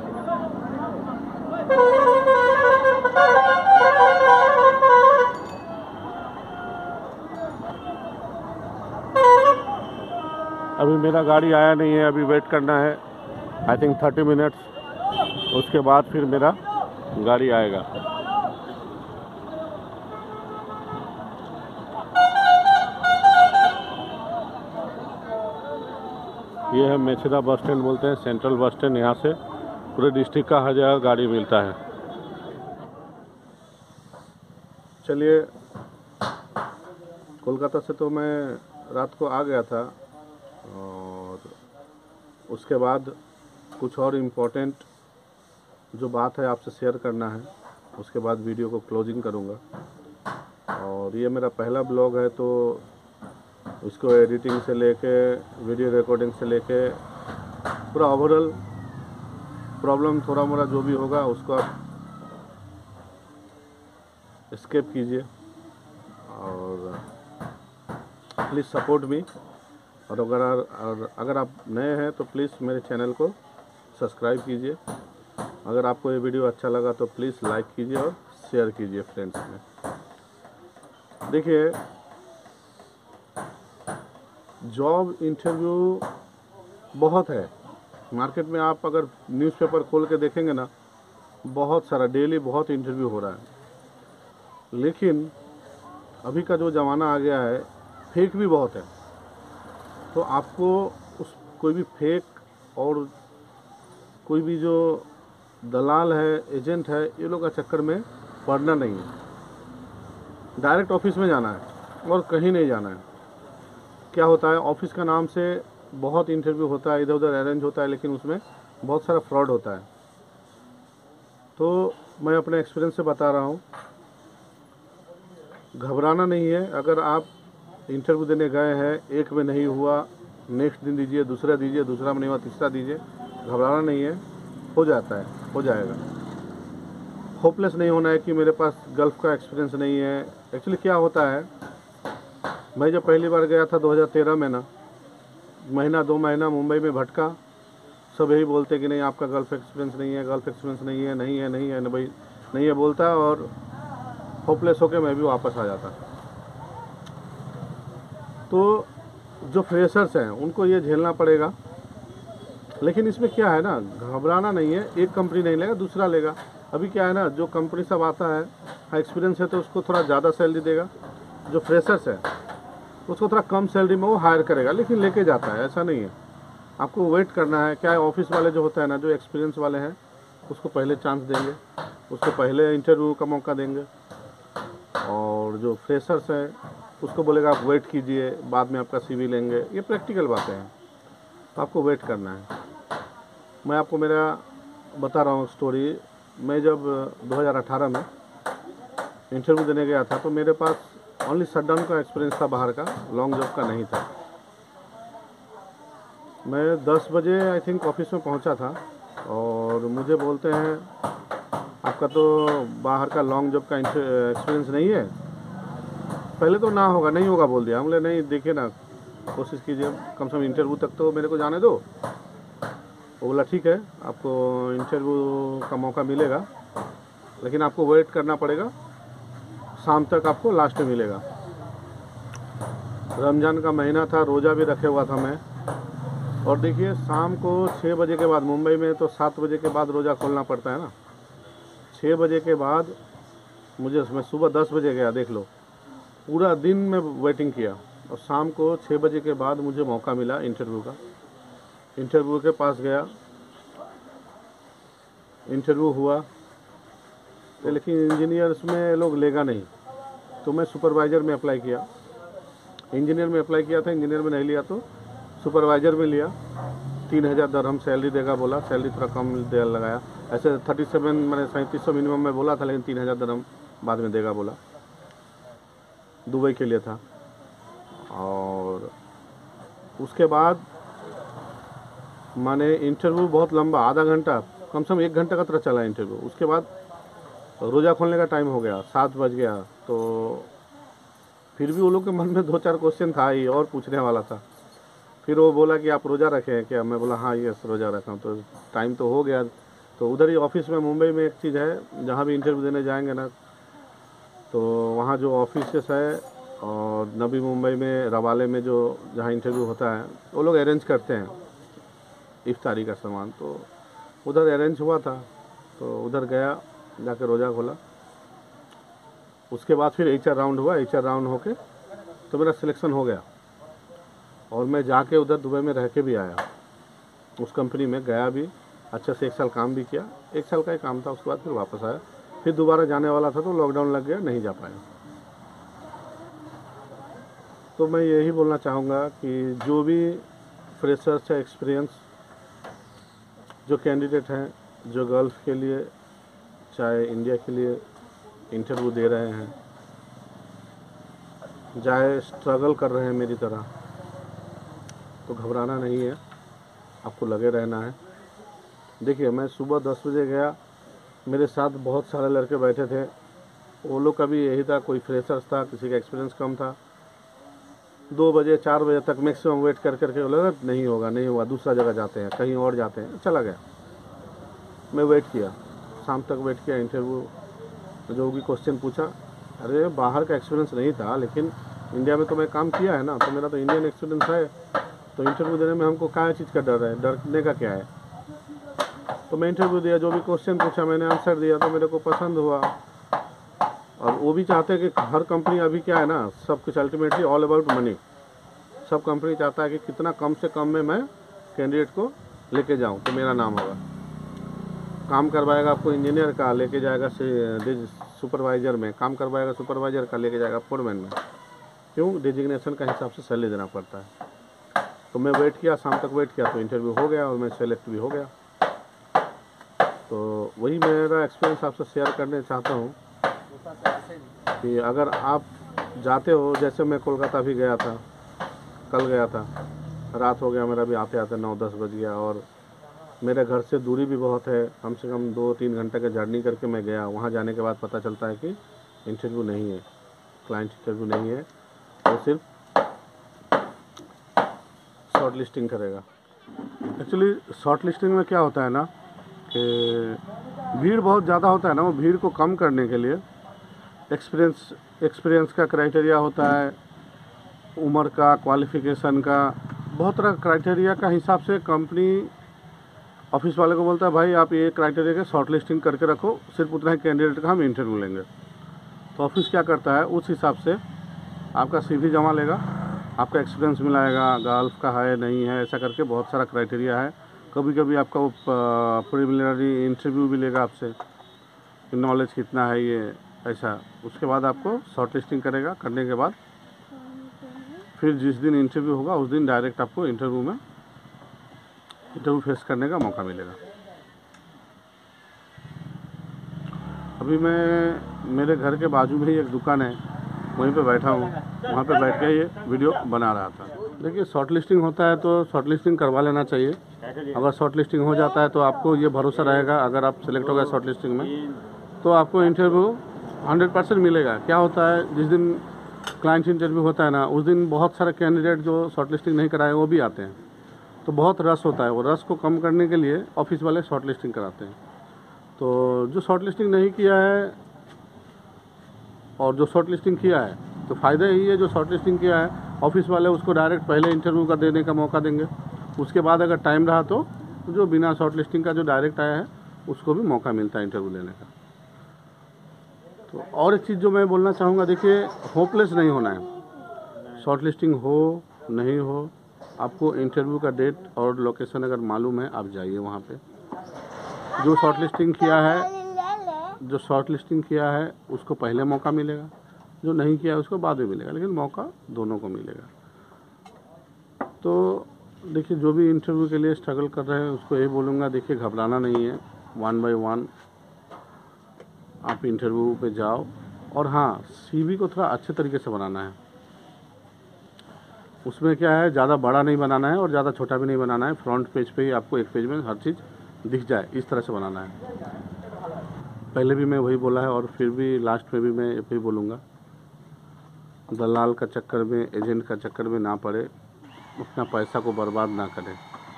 अभी मेरा गाड़ी आया नहीं है, अभी वेट करना है आई थिंक 30 मिनट्स, उसके बाद फिर मेरा गाड़ी आएगा। ये है मेछेदा बस स्टैंड बोलते हैं, सेंट्रल बस स्टैंड। यहाँ से पूरे डिस्ट्रिक्ट का हर जगह गाड़ी मिलता है। चलिए कोलकाता से तो मैं रात को आ गया था और उसके बाद कुछ और इम्पोर्टेंट जो बात है आपसे शेयर करना है, उसके बाद वीडियो को क्लोजिंग करूँगा। और ये मेरा पहला ब्लॉग है तो उसको एडिटिंग से लेके वीडियो रिकॉर्डिंग से लेके पूरा ओवरऑल प्रॉब्लम थोड़ा मोड़ा जो भी होगा उसको आप स्किप कीजिए और प्लीज़ सपोर्ट मी। और अगर आप नए हैं तो प्लीज़ मेरे चैनल को सब्सक्राइब कीजिए। अगर आपको ये वीडियो अच्छा लगा तो प्लीज़ लाइक कीजिए और शेयर कीजिए फ्रेंड्स में। देखिए जॉब इंटरव्यू बहुत है मार्केट में। आप अगर न्यूज़पेपर खोल के देखेंगे ना, बहुत सारा डेली बहुत इंटरव्यू हो रहा है। लेकिन अभी का जो ज़माना आ गया है फेक भी बहुत है। तो आपको उस कोई भी फेक और कोई भी जो दलाल है, एजेंट है, ये लोग का चक्कर में पड़ना नहीं है। डायरेक्ट ऑफिस में जाना है और कहीं नहीं जाना है। क्या होता है ऑफिस का नाम से बहुत इंटरव्यू होता है, इधर उधर अरेंज होता है, लेकिन उसमें बहुत सारा फ्रॉड होता है। तो मैं अपने एक्सपीरियंस से बता रहा हूँ, घबराना नहीं है। अगर आप इंटरव्यू देने गए हैं, एक में नहीं हुआ, नेक्स्ट दिन दीजिए, दूसरा दीजिए, दूसरा में नहीं हुआ, तीसरा दीजिए, घबराना नहीं है, हो जाता है, हो जाएगा। होपलेस नहीं होना है कि मेरे पास गल्फ़ का एक्सपीरियंस नहीं है। एक्चुअली क्या होता है, मैं जब पहली बार गया था 2013 में ना, महीना 2 महीना मुंबई में भटका, सब यही बोलते कि नहीं आपका गल्फ़ एक्सपीरियंस नहीं है, गल्फ़ एक्सपीरियंस नहीं है, नहीं है, नहीं है, भाई नहीं है बोलता है, और होपलेस होकर मैं भी वापस आ जाता। तो जो फ्रेशर्स हैं उनको ये झेलना पड़ेगा। लेकिन इसमें क्या है ना, घबराना नहीं है, एक कंपनी नहीं लेगा दूसरा लेगा। अभी क्या है ना, जो कंपनी सब आता है, एक्सपीरियंस है तो उसको थोड़ा ज़्यादा सैलरी देगा, जो फ्रेशर्स है उसको थोड़ा कम सैलरी में वो हायर करेगा, लेकिन लेके जाता है। ऐसा नहीं है, आपको वेट करना है। क्या है, ऑफिस वाले जो होता है ना, जो एक्सपीरियंस वाले हैं उसको पहले चांस देंगे, उसको पहले इंटरव्यू का मौका देंगे, और जो फ्रेशर्स हैं उसको बोलेगा आप वेट कीजिए, बाद में आपका CV लेंगे। ये प्रैक्टिकल बातें हैं, तो आपको वेट करना है। मैं आपको मेरा बता रहा हूँ स्टोरी। मैं जब 2018 में इंटरव्यू देने गया था तो मेरे पास ओनली शटडाउन का एक्सपीरियंस था, बाहर का, लॉन्ग जॉब का नहीं था। मैं 10 बजे आई थिंक ऑफिस में पहुंचा था, और मुझे बोलते हैं आपका तो बाहर का लॉन्ग जॉब का एक्सपीरियंस नहीं है। पहले तो ना होगा, नहीं होगा बोल दिया। हम बोले नहीं, देखिए ना, कोशिश कीजिए, कम से कम इंटरव्यू तक तो मेरे को जाने दो। वो बोला ठीक है, आपको इंटरव्यू का मौका मिलेगा, लेकिन आपको वेट करना पड़ेगा, शाम तक आपको लास्ट में मिलेगा। रमज़ान का महीना था, रोज़ा भी रखे हुआ था मैं। और देखिए, शाम को 6 बजे के बाद, मुंबई में तो 7 बजे के बाद रोज़ा खोलना पड़ता है ना, 6 बजे के बाद मैं सुबह 10 बजे गया, देख लो, पूरा दिन में वेटिंग किया, और शाम को 6 बजे के बाद मुझे मौका मिला इंटरव्यू का। इंटरव्यू के पास गया, इंटरव्यू हुआ, तो लेकिन इंजीनियर्स में लोग लेगा नहीं, तो मैं सुपरवाइज़र में अप्लाई किया। इंजीनियर में अप्लाई किया था, इंजीनियर में नहीं लिया तो सुपरवाइज़र में लिया। 3000 दरहम सैलरी देगा बोला, सैलरी थोड़ा कम दे लगाया। ऐसे 37 मैंने 3700 मिनिमम में बोला था, लेकिन 3000 दरहम बाद में देगा बोला। दुबई के लिए था। और उसके बाद मैंने इंटरव्यू बहुत लंबा, आधा घंटा, कम से कम 1 घंटा का तरह चला इंटरव्यू। उसके बाद रोज़ा खोलने का टाइम हो गया, 7 बज गया, तो फिर भी वो लोग के मन में 2-4 क्वेश्चन था ही, और पूछने वाला था। फिर वो बोला कि आप रोज़ा रखे हैं क्या? मैं बोला हाँ यस रोज़ा रखा हूँ। तो टाइम तो हो गया, तो उधर ही ऑफिस में, मुंबई में एक चीज़ है, जहाँ भी इंटरव्यू देने जाएंगे ना, तो वहाँ जो ऑफिसेस है, और नबी मुंबई में रवाले में जो जहाँ इंटरव्यू होता है, वो लोग अरेंज करते हैं इफ्तारी का सामान। तो उधर अरेंज हुआ था, तो उधर गया, जाकर रोज़ा खोला। उसके बाद फिर HR राउंड हुआ। HR राउंड होके तो मेरा सिलेक्शन हो गया, और मैं जाके उधर दुबई में रह के भी आया। उस कंपनी में गया भी, अच्छे से 1 साल काम भी किया। 1 साल का ही काम था, उसके बाद फिर वापस आया। फिर दोबारा जाने वाला था तो लॉकडाउन लग गया, नहीं जा पाया। तो मैं यही बोलना चाहूँगा कि जो भी फ्रेशर्स है, एक्सपीरियंस जो कैंडिडेट हैं, जो गल्फ़ के लिए चाहे इंडिया के लिए इंटरव्यू दे रहे हैं, चाहे स्ट्रगल कर रहे हैं मेरी तरह, तो घबराना नहीं है, आपको लगे रहना है। देखिए, मैं सुबह 10 बजे गया, मेरे साथ बहुत सारे लड़के बैठे थे। वो लोग का भी यही था, कोई फ्रेशर्स था, किसी का एक्सपीरियंस कम था। 2 बजे 4 बजे तक मैक्सिमम वेट कर करके लगा नहीं होगा, नहीं होगा, दूसरा जगह जाते हैं, कहीं और जाते हैं, चला गया। मैं वेट किया, शाम तक वेट किया। इंटरव्यू जो भी क्वेश्चन पूछा, अरे बाहर का एक्सपीरियंस नहीं था, लेकिन इंडिया में तो मैं काम किया है ना, तो मेरा तो इंडियन एक्सपीरियंस है। तो इंटरव्यू देने में हमको क्या चीज़ का डर है, डरने का क्या है? तो मैं इंटरव्यू दिया, जो भी क्वेश्चन पूछा मैंने आंसर दिया, तो मेरे को पसंद हुआ। और वो भी चाहते हैं कि हर कंपनी, अभी क्या है ना, सब कुछ अल्टीमेटली ऑल अबाउट मनी। सब कंपनी चाहता है कि कितना कम से कम में मैं कैंडिडेट को लेके जाऊं तो मेरा नाम होगा। काम करवाएगा आपको इंजीनियर का, लेके जाएगा सुपरवाइज़र में, काम करवाएगा सुपरवाइज़र का, लेके जाएगा फोरमैन में। क्यों? डिजिग्नेशन का हिसाब से सैलरी देना पड़ता है। तो मैं वेट किया, शाम तक वेट किया, तो इंटरव्यू हो गया और मैं सेलेक्ट भी हो गया। तो वही मेरा एक्सपीरियंस आपसे शेयर करने चाहता हूँ कि अगर आप जाते हो, जैसे मैं कोलकाता भी गया था, कल गया था, रात हो गया मेरा भी आते आते 9-10 बज गया, और मेरे घर से दूरी भी बहुत है, कम से कम 2-3 घंटे का जर्नी करके मैं गया। वहाँ जाने के बाद पता चलता है कि इंटरव्यू नहीं है, क्लाइंट इंटरव्यू नहीं है, और सिर्फ शॉर्ट लिस्टिंग करेगा। एक्चुअली शॉर्ट लिस्टिंग में क्या होता है ना कि भीड़ बहुत ज़्यादा होता है ना, वो भीड़ को कम करने के लिए एक्सपीरियंस का क्राइटेरिया होता है, उम्र का, क्वालिफ़िकेशन का, बहुत तरह क्राइटेरिया का हिसाब से कंपनी ऑफिस वाले को बोलता है भाई आप ये क्राइटेरिया के शॉर्ट लिस्टिंग करके रखो, सिर्फ उतना ही कैंडिडेट का हम इंटरव्यू लेंगे। तो ऑफिस क्या करता है, उस हिसाब से आपका CV जमा लेगा, आपका एक्सपीरियंस मिलाएगा, गल्फ का है नहीं है, ऐसा करके बहुत सारा क्राइटेरिया है। कभी कभी आपका वो प्रिलिमिनरी इंटरव्यू भी लेगा आपसे, नॉलेज कितना है ये, ऐसा। उसके बाद आपको शॉर्ट लिस्टिंग करेगा, करने के बाद फिर जिस दिन इंटरव्यू होगा उस दिन डायरेक्ट आपको इंटरव्यू फेस करने का मौका मिलेगा। अभी मैं मेरे घर के बाजू में ही एक दुकान है, वहीं पे बैठा हूँ, वहाँ पे बैठ के ये वीडियो बना रहा था। देखिए शॉर्ट लिस्टिंग होता है तो शॉर्ट लिस्टिंग करवा लेना चाहिए। अगर शॉर्ट लिस्टिंग हो जाता है तो आपको ये भरोसा रहेगा, अगर आप सेलेक्ट हो गए शॉर्ट लिस्टिंग में तो आपको इंटरव्यू 100% मिलेगा। क्या होता है, जिस दिन क्लाइंट इंटरव्यू होता है ना, उस दिन बहुत सारे कैंडिडेट जो शॉर्ट लिस्टिंग नहीं कराए वो भी आते हैं, तो बहुत रश होता है। वो रश को कम करने के लिए ऑफिस वाले शॉर्ट लिस्टिंग कराते हैं। तो जो शॉर्ट लिस्टिंग नहीं किया है और जो शॉर्ट लिस्टिंग किया है, तो फ़ायदा यही है, जो शॉर्ट लिस्टिंग किया है ऑफिस वाले उसको डायरेक्ट पहले इंटरव्यू का देने का मौका देंगे। उसके बाद अगर टाइम रहा तो जो बिना शॉर्ट लिस्टिंग का जो डायरेक्ट आया है उसको भी मौका मिलता है इंटरव्यू लेने का। तो और एक चीज़ जो मैं बोलना चाहूँगा, देखिए होपलेस नहीं होना है। शॉर्ट लिस्टिंग हो नहीं हो, आपको इंटरव्यू का डेट और लोकेशन अगर मालूम है आप जाइए वहाँ पे। जो शॉर्ट लिस्टिंग किया है उसको पहले मौका मिलेगा, जो नहीं किया है उसको बाद में मिलेगा, लेकिन मौका दोनों को मिलेगा। तो देखिए जो भी इंटरव्यू के लिए स्ट्रगल कर रहे हैं उसको यही बोलूँगा, देखिए घबराना नहीं है, 1 by 1 आप इंटरव्यू पे जाओ। और हाँ, CV को थोड़ा अच्छे तरीके से बनाना है। उसमें क्या है, ज़्यादा बड़ा नहीं बनाना है और ज़्यादा छोटा भी नहीं बनाना है। फ्रंट पेज पे ही आपको एक पेज में हर चीज़ दिख जाए, इस तरह से बनाना है। पहले भी मैं वही बोला है और फिर भी लास्ट में भी मैं वही बोलूँगा, दलाल का चक्कर में, एजेंट का चक्कर में ना पड़े, अपना पैसा को बर्बाद ना करें।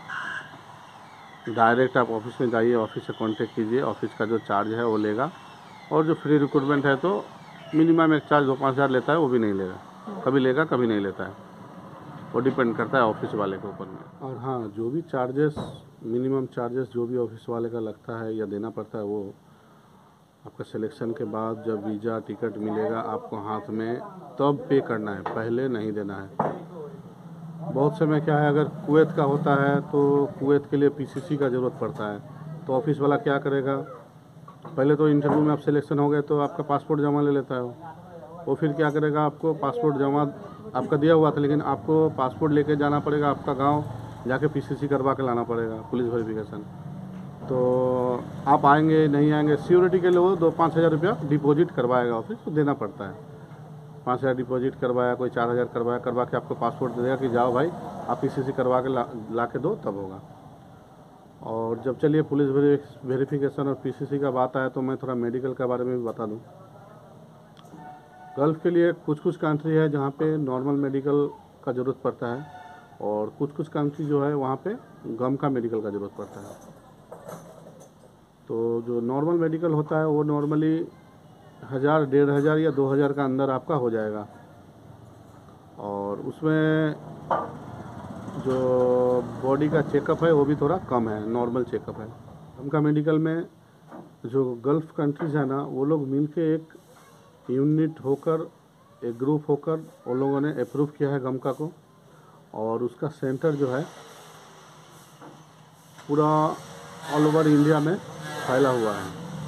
डायरेक्ट आप ऑफिस में जाइए, ऑफिस से कांटेक्ट कीजिए, ऑफिस का जो चार्ज है वो लेगा, और जो फ्री रिक्रूटमेंट है तो मिनिमम एक चार्ज 2-5 हज़ार लेता है, वो भी नहीं लेगा, कभी लेगा कभी नहीं लेता है, वो डिपेंड करता है ऑफिस वाले के ऊपर में। और हाँ, जो भी चार्जेस, मिनिमम चार्जेस जो भी ऑफिस वाले का लगता है या देना पड़ता है, वो आपका सिलेक्शन के बाद जब वीज़ा टिकट मिलेगा आपको हाथ में तब पे करना है, पहले नहीं देना है। बहुत समय क्या है, अगर कुवैत का होता है तो कुवैत के लिए PCC का ज़रूरत पड़ता है, तो ऑफिस वाला क्या करेगा, पहले तो इंटरव्यू में आप सिलेक्शन हो गए तो आपका पासपोर्ट जमा ले लेता है वो फिर क्या करेगा, आपको पासपोर्ट जमा आपका दिया हुआ था, लेकिन आपको पासपोर्ट लेके जाना पड़ेगा आपका गांव, जाके PCC करवा के लाना पड़ेगा, पुलिस वेरिफिकेशन। तो आप आएंगे नहीं आएंगे, सिक्योरिटी के लिए वो 2-5 हज़ार रुपया डिपॉजिट करवाएगा ऑफिस, तो देना पड़ता है। 5 हज़ार डिपॉजिट करवाया, कोई 4 हज़ार करवा के आपको पासपोर्ट दे देगा कि जाओ भाई आप PCC करवा के ला के दो, तब होगा। और जब चलिए पुलिस वेरिफिकेशन और PCC का बात आया तो मैं थोड़ा मेडिकल के बारे में भी बता दूं। गल्फ़ के लिए कुछ कंट्री है जहाँ पे नॉर्मल मेडिकल का ज़रूरत पड़ता है, और कुछ कंट्री जो है वहाँ पे गम का मेडिकल का ज़रूरत पड़ता है। तो जो नॉर्मल मेडिकल होता है वो नॉर्मली 1000, 1500 या 2000 का अंदर आपका हो जाएगा, और उसमें जो बॉडी का चेकअप है वो भी थोड़ा कम है, नॉर्मल चेकअप है। उनका मेडिकल में जो गल्फ़ कंट्रीज़ है ना, वो लोग मिलके एक यूनिट होकर, एक ग्रुप होकर उन लोगों ने अप्रूव किया है गमका को, और उसका सेंटर जो है पूरा ऑल ओवर इंडिया में फैला हुआ है।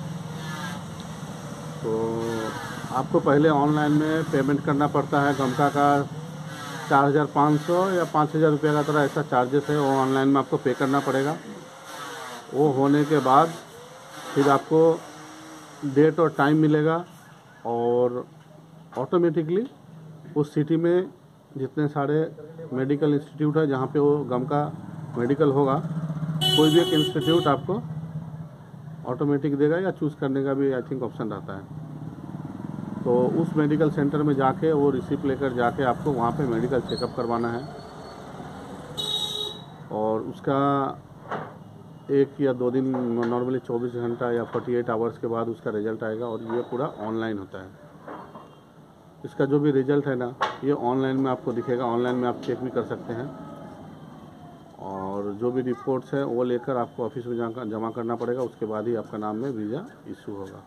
तो आपको पहले ऑनलाइन में पेमेंट करना पड़ता है, गमका का 4500 या 5000 रुपये का तरह ऐसा चार्जेस है, वो ऑनलाइन में आपको पे करना पड़ेगा। वो होने के बाद फिर आपको डेट और टाइम मिलेगा, और ऑटोमेटिकली उस सिटी में जितने सारे मेडिकल इंस्टीट्यूट है जहाँ पे वो गम का मेडिकल होगा, कोई भी एक इंस्टीट्यूट आपको ऑटोमेटिक देगा या चूज़ करने का भी आई थिंक ऑप्शन रहता है। तो उस मेडिकल सेंटर में जाके वो रिसिप्ट लेकर जाके आपको वहाँ पे मेडिकल चेकअप करवाना है, और उसका 1 या 2 दिन, नॉर्मली 24 घंटा या 48 आवर्स के बाद उसका रिजल्ट आएगा, और ये पूरा ऑनलाइन होता है। इसका जो भी रिजल्ट है ना, ये ऑनलाइन में आपको दिखेगा, ऑनलाइन में आप चेक भी कर सकते हैं, और जो भी रिपोर्ट्स है वो लेकर आपको ऑफिस में जाकर जमा करना पड़ेगा, उसके बाद ही आपका नाम में वीज़ा इशू होगा।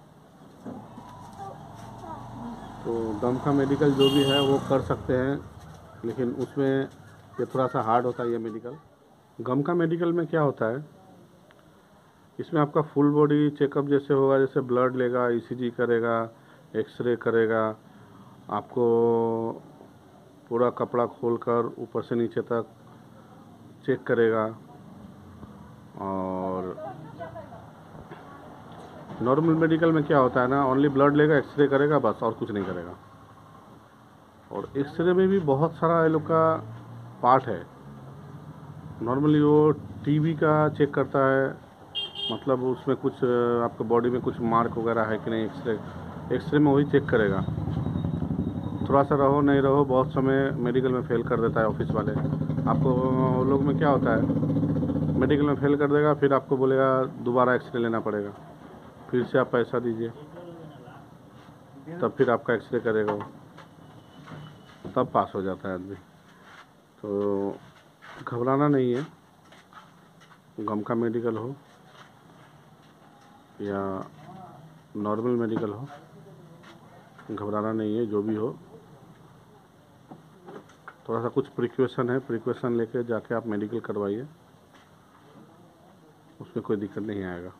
तो गम का मेडिकल जो भी है वो कर सकते हैं, लेकिन उसमें ये थोड़ा सा हार्ड होता है ये मेडिकल। गम का मेडिकल में क्या होता है, इसमें आपका फुल बॉडी चेकअप जैसे होगा, जैसे ब्लड लेगा, ईसीजी करेगा, एक्सरे करेगा, आपको पूरा कपड़ा खोलकर ऊपर से नीचे तक चेक करेगा, और नॉर्मल मेडिकल में क्या होता है ना, ओनली ब्लड लेगा, एक्सरे करेगा, बस, और कुछ नहीं करेगा। और एक्सरे में भी बहुत सारा ये लोग का पार्ट है। नॉर्मली वो टीबी का चेक करता है, मतलब उसमें कुछ आपके बॉडी में कुछ मार्क वगैरह है कि नहीं, एक्सरे में वही चेक करेगा। थोड़ा सा रहो नहीं रहो, बहुत समय मेडिकल में फेल कर देता है ऑफिस वाले। आपको लोग में क्या होता है, मेडिकल में फेल कर देगा, फिर आपको बोलेगा दोबारा एक्सरे लेना पड़ेगा, फिर से आप पैसा दीजिए, तब फिर आपका एक्सरे करेगा वो, तब पास हो जाता है आदमी। तो घबराना नहीं है, गम का मेडिकल हो या नॉर्मल मेडिकल हो, घबराना नहीं है। जो भी हो, थोड़ा सा कुछ प्रिकॉशन है, प्रिकॉशन लेके जाके आप मेडिकल करवाइए, उसमें कोई दिक्कत नहीं आएगा।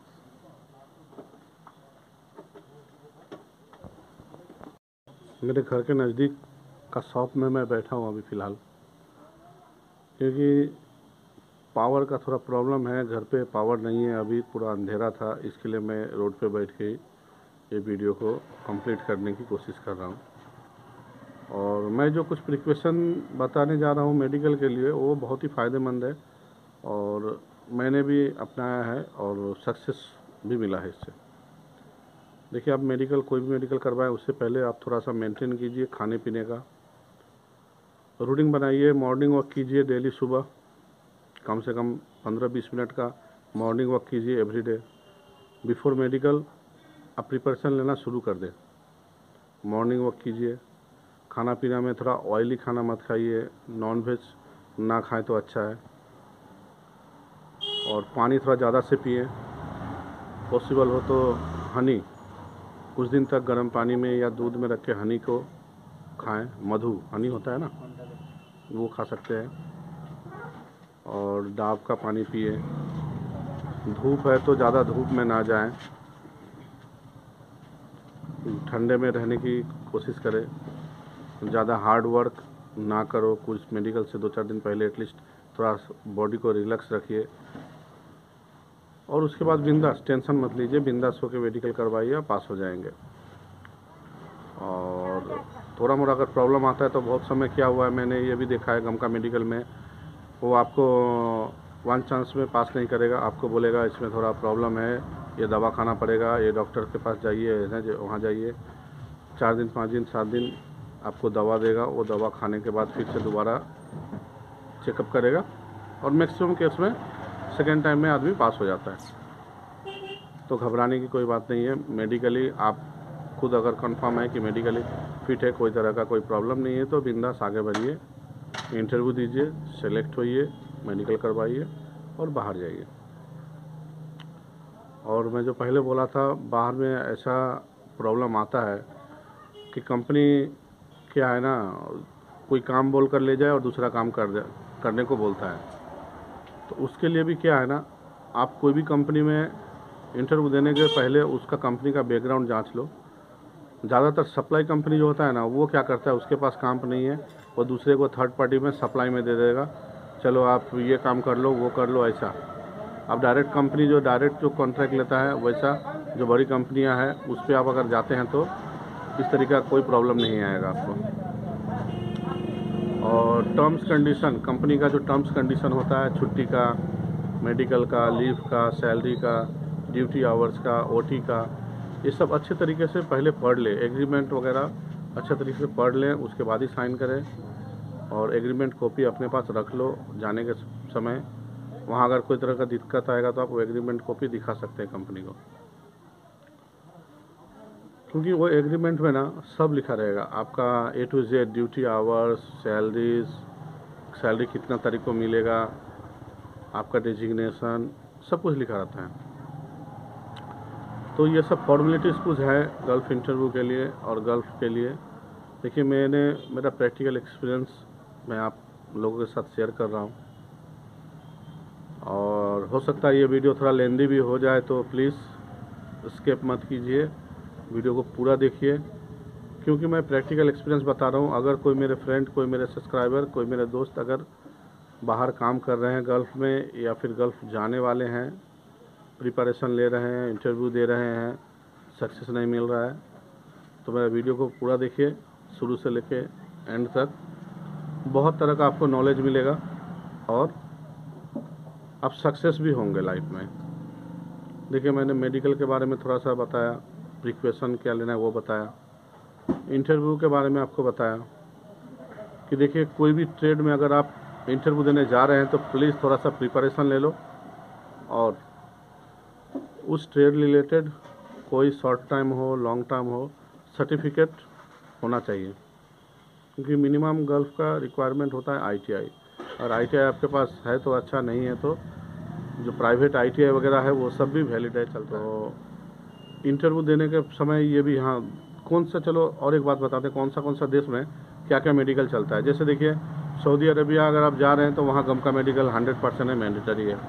मेरे घर के नज़दीक का शॉप में मैं बैठा हूँ अभी फ़िलहाल, क्योंकि पावर का थोड़ा प्रॉब्लम है, घर पे पावर नहीं है, अभी पूरा अंधेरा था, इसके लिए मैं रोड पे बैठ के ये वीडियो को कंप्लीट करने की कोशिश कर रहा हूँ। और मैं जो कुछ प्रिकॉशन बताने जा रहा हूँ मेडिकल के लिए, वो बहुत ही फ़ायदेमंद है, और मैंने भी अपनाया है और सक्सेस भी मिला है इससे। देखिए, आप मेडिकल, कोई भी मेडिकल करवाएं, उससे पहले आप थोड़ा सा मेंटेन कीजिए खाने पीने का, रूटीन बनाइए, मॉर्निंग वॉक कीजिए डेली, सुबह कम से कम 15-20 मिनट का मॉर्निंग वॉक कीजिए एवरीडे। बिफोर मेडिकल आप प्रिपरेशन लेना शुरू कर दें, मॉर्निंग वॉक कीजिए। खाना पीना में थोड़ा ऑयली खाना मत खाइए, नॉन वेज ना खाएं तो अच्छा है, और पानी थोड़ा ज़्यादा से पिए, पॉसिबल हो तो हनी कुछ दिन तक गर्म पानी में या दूध में रख के हनी को खाएं। मधु हनी होता है ना, वो खा सकते हैं, और डाब का पानी पिए। धूप है तो ज़्यादा धूप में ना जाएं, ठंडे में रहने की कोशिश करें, ज़्यादा हार्ड वर्क ना करो। कुछ मेडिकल से 2-4 दिन पहले एटलीस्ट थोड़ा बॉडी को रिलैक्स रखिए, और उसके बाद बिंदास, टेंशन मत लीजिए, बिंदास होकर मेडिकल करवाइए, पास हो जाएंगे। और थोड़ा मोड़ा अगर प्रॉब्लम आता है तो बहुत समय क्या हुआ है, मैंने ये भी देखा है गम का मेडिकल में, वो आपको 1 चांस में पास नहीं करेगा, आपको बोलेगा इसमें थोड़ा प्रॉब्लम है, ये दवा खाना पड़ेगा, ये डॉक्टर के पास जाइए, वहाँ जाइए, 4 दिन 5 दिन 7 दिन आपको दवा देगा, वो दवा खाने के बाद फिर से दोबारा चेकअप करेगा, और मैक्सिमम केस में सेकेंड टाइम में आदमी पास हो जाता है। तो घबराने की कोई बात नहीं है। मेडिकली आप खुद अगर कंफर्म है कि मेडिकली फिट है, कोई तरह का कोई प्रॉब्लम नहीं है, तो बिंदास आगे बढ़िए, इंटरव्यू दीजिए, सेलेक्ट होइए, मेडिकल करवाइए और बाहर जाइए। और मैं जो पहले बोला था, बाहर में ऐसा प्रॉब्लम आता है कि कंपनी क्या है ना, कोई काम बोल कर ले जाए और दूसरा काम करने को बोलता है। तो उसके लिए भी क्या है ना, आप कोई भी कंपनी में इंटरव्यू देने के पहले उसका कंपनी का बैकग्राउंड जांच लो। ज़्यादातर सप्लाई कंपनी जो होता है ना, वो क्या करता है, उसके पास काम नहीं है, वो दूसरे को थर्ड पार्टी में सप्लाई में दे देगा, चलो आप ये काम कर लो, वो कर लो, ऐसा। अब डायरेक्ट कंपनी जो डायरेक्ट जो कॉन्ट्रैक्ट लेता है, वैसा जो बड़ी कंपनियां हैं उस पर आप अगर जाते हैं तो इस तरीके का कोई प्रॉब्लम नहीं आएगा आपको। और टर्म्स कंडीशन, कंपनी का जो टर्म्स कंडीशन होता है, छुट्टी का, मेडिकल का, लीव का, सैलरी का, ड्यूटी आवर्स का, ओटी का, ये सब अच्छे तरीके से पहले पढ़ ले। एग्रीमेंट वगैरह अच्छे तरीके से पढ़ लें, उसके बाद ही साइन करें। और एग्रीमेंट कॉपी अपने पास रख लो, जाने के समय वहाँ अगर कोई तरह का दिक्कत आएगा तो आप वो एग्रीमेंट कॉपी दिखा सकते हैं कंपनी को, क्योंकि वो एग्रीमेंट में ना सब लिखा रहेगा आपका A to Z, duty hours, salaries, salary कितना तारीख को मिलेगा, आपका डेजिग्नेशन, सब कुछ लिखा रहता है। तो ये सब फॉर्मेलिटीज़ कुछ है गल्फ़ इंटरव्यू के लिए और गल्फ़ के लिए। देखिए मेरा प्रैक्टिकल एक्सपीरियंस मैं आप लोगों के साथ शेयर कर रहा हूँ, और हो सकता है ये वीडियो थोड़ा लेंदी भी हो जाए, तो प्लीज़ स्किप मत कीजिए, वीडियो को पूरा देखिए, क्योंकि मैं प्रैक्टिकल एक्सपीरियंस बता रहा हूँ। अगर कोई मेरे फ्रेंड, कोई मेरे सब्सक्राइबर, कोई मेरे दोस्त अगर बाहर काम कर रहे हैं गल्फ़ में, या फिर गल्फ़ जाने वाले हैं, प्रिपरेशन ले रहे हैं, इंटरव्यू दे रहे हैं, सक्सेस नहीं मिल रहा है, तो मेरा वीडियो को पूरा देखिए शुरू से लेके एंड तक। बहुत तरह का आपको नॉलेज मिलेगा और आप सक्सेस भी होंगे लाइफ में। देखिए मैंने मेडिकल के बारे में थोड़ा सा बताया, प्रिकॉशन क्या लेना है वो बताया, इंटरव्यू के बारे में आपको बताया कि देखिए कोई भी ट्रेड में अगर आप इंटरव्यू देने जा रहे हैं तो प्लीज़ थोड़ा सा प्रिपरेशन ले लो, और उस ट्रेड रिलेटेड कोई शॉर्ट टाइम हो, लॉन्ग टाइम हो, सर्टिफिकेट होना चाहिए, क्योंकि मिनिमम गल्फ़ का रिक्वायरमेंट होता है ITI, और ITI आपके पास है तो अच्छा, नहीं है तो जो प्राइवेट ITI वगैरह है वो सब भी वैलिड है, चलता है। तो इंटरव्यू देने के समय ये भी, हाँ कौन सा, चलो और एक बात बताते हैं, कौन सा देश में क्या क्या मेडिकल चलता है। जैसे देखिए सऊदी अरबिया अगर आप जा रहे हैं तो वहाँ गम का मेडिकल 100% है, मैंडेटरी है।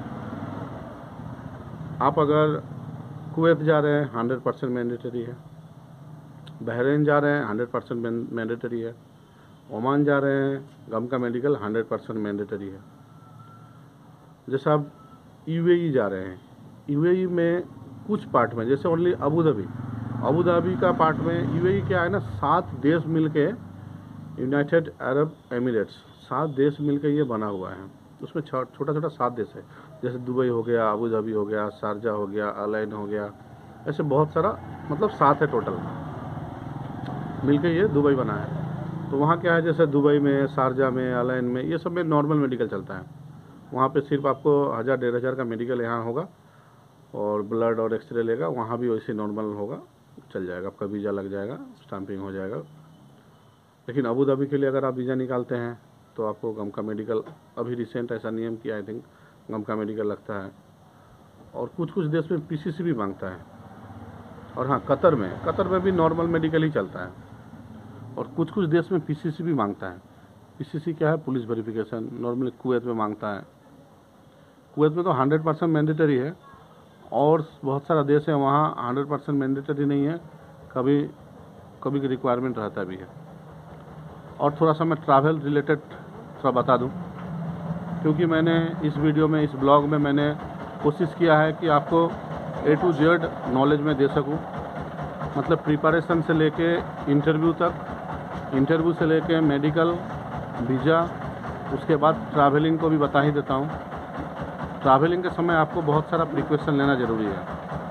आप अगर कुवैत जा रहे हैं 100% मैंडेटरी है, बहरीन जा रहे हैं 100% मैंडेटरी है, ओमान जा रहे हैं गम का मेडिकल 100% मैंडेटरी है। जैसे आप UAE जा रहे हैं, UAE में कुछ पार्ट में, जैसे ओनली अबू धाबी का पार्ट में, UAE क्या है ना, 7 देश मिलके, यूनाइटेड अरब एमिरेट्स, 7 देश मिलके ये बना हुआ है। उसमें छोटा 7 देश है, जैसे दुबई हो गया, अबू धाबी हो गया, शारजा हो गया, अलैन हो गया, ऐसे बहुत सारा, मतलब 7 है टोटल मिलके ये दुबई बना है। तो वहाँ क्या है, जैसे दुबई में, शारजा में, अलैन में, ये सब में नॉर्मल मेडिकल चलता है। वहाँ पे सिर्फ आपको 1000-1500 का मेडिकल यहाँ होगा, और ब्लड और एक्सरे लेगा, वहाँ भी वैसे नॉर्मल होगा, चल जाएगा, आपका वीज़ा लग जाएगा, स्टैंपिंग हो जाएगा। लेकिन अबू धाबी के लिए अगर आप वीज़ा निकालते हैं तो आपको गम का मेडिकल, अभी रिसेंट ऐसा नियम किया, आई थिंक गम का मेडिकल लगता है। और कुछ देश में PCC भी मांगता है। और हाँ, कतर में भी नॉर्मल मेडिकल ही चलता है, और कुछ देश में PCC भी मांगता है। PCC क्या है, पुलिस वेरिफिकेशन, नॉर्मली कुवैत में मांगता है। कुवैत में तो 100% मैंडेटरी है, और बहुत सारा देश है वहाँ 100% मैंडेटरी नहीं है, कभी रिक्वायरमेंट रहता भी है। और थोड़ा सा मैं ट्रैवल रिलेटेड थोड़ा बता दूं, क्योंकि मैंने इस वीडियो में, इस ब्लॉग में मैंने कोशिश किया है कि आपको A to Z नॉलेज में दे सकूं, मतलब प्रिपरेशन से लेके इंटरव्यू तक, इंटरव्यू से लेके मेडिकल, वीज़ा, उसके बाद ट्रैवलिंग को भी बता ही देता हूं। ट्रैवलिंग के समय आपको बहुत सारा प्रिकॉशन लेना ज़रूरी है।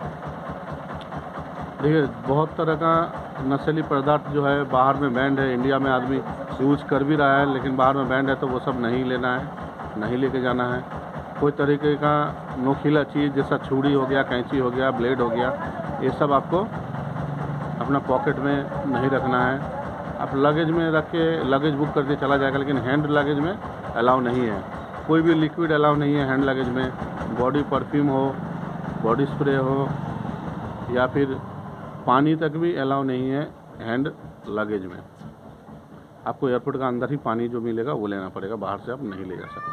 देखिए बहुत तरह का नशीली पदार्थ जो है बाहर में बैंड है, इंडिया में आदमी यूज कर भी रहा है, लेकिन बाहर में बैंड है तो वो सब नहीं लेना है, नहीं लेके जाना है। कोई तरीके का नोकीला चीज़ जैसा छुरी हो गया, कैंची हो गया, ब्लेड हो गया, ये सब आपको अपना पॉकेट में नहीं रखना है। आप लगेज में रख के लगेज बुक करके चला जाएगा, लेकिन हैंड लगेज में अलाउ नहीं है। कोई भी लिक्विड अलाउ नहीं है हैंड लगेज में। बॉडी परफ्यूम हो, बॉडी स्प्रे हो, या फिर पानी तक भी अलाउ नहीं है हैंड लगेज में। आपको एयरपोर्ट का अंदर ही पानी जो मिलेगा वो लेना पड़ेगा, बाहर से आप नहीं ले जा सकते।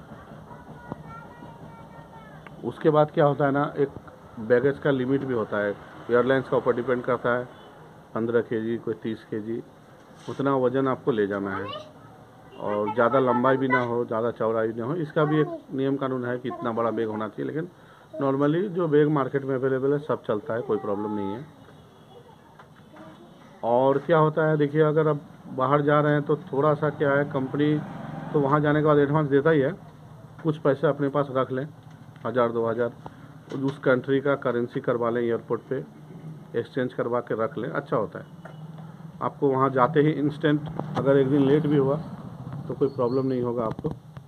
उसके बाद क्या होता है ना, एक बैगेज का लिमिट भी होता है, एयरलाइंस का ऊपर डिपेंड करता है। 15 kg, कोई 30 kg, उतना वज़न आपको ले जाना है, और ज़्यादा लंबाई भी ना हो, ज़्यादा चौड़ाई भी ना हो। इसका भी एक नियम कानून है कि इतना बड़ा बैग होना चाहिए, लेकिन नॉर्मली जो बैग मार्केट में अवेलेबल है सब चलता है, कोई प्रॉब्लम नहीं है। और क्या होता है, देखिए अगर आप बाहर जा रहे हैं तो थोड़ा सा क्या है, कंपनी तो वहाँ जाने के बाद एडवांस देता ही है, कुछ पैसे अपने पास रख लें, 1000-2000, और उस कंट्री का करेंसी करवा लें एयरपोर्ट पे, एक्सचेंज करवा के रख लें, अच्छा होता है। आपको वहाँ जाते ही इंस्टेंट, अगर एक दिन लेट भी हुआ तो कोई प्रॉब्लम नहीं होगा आपको।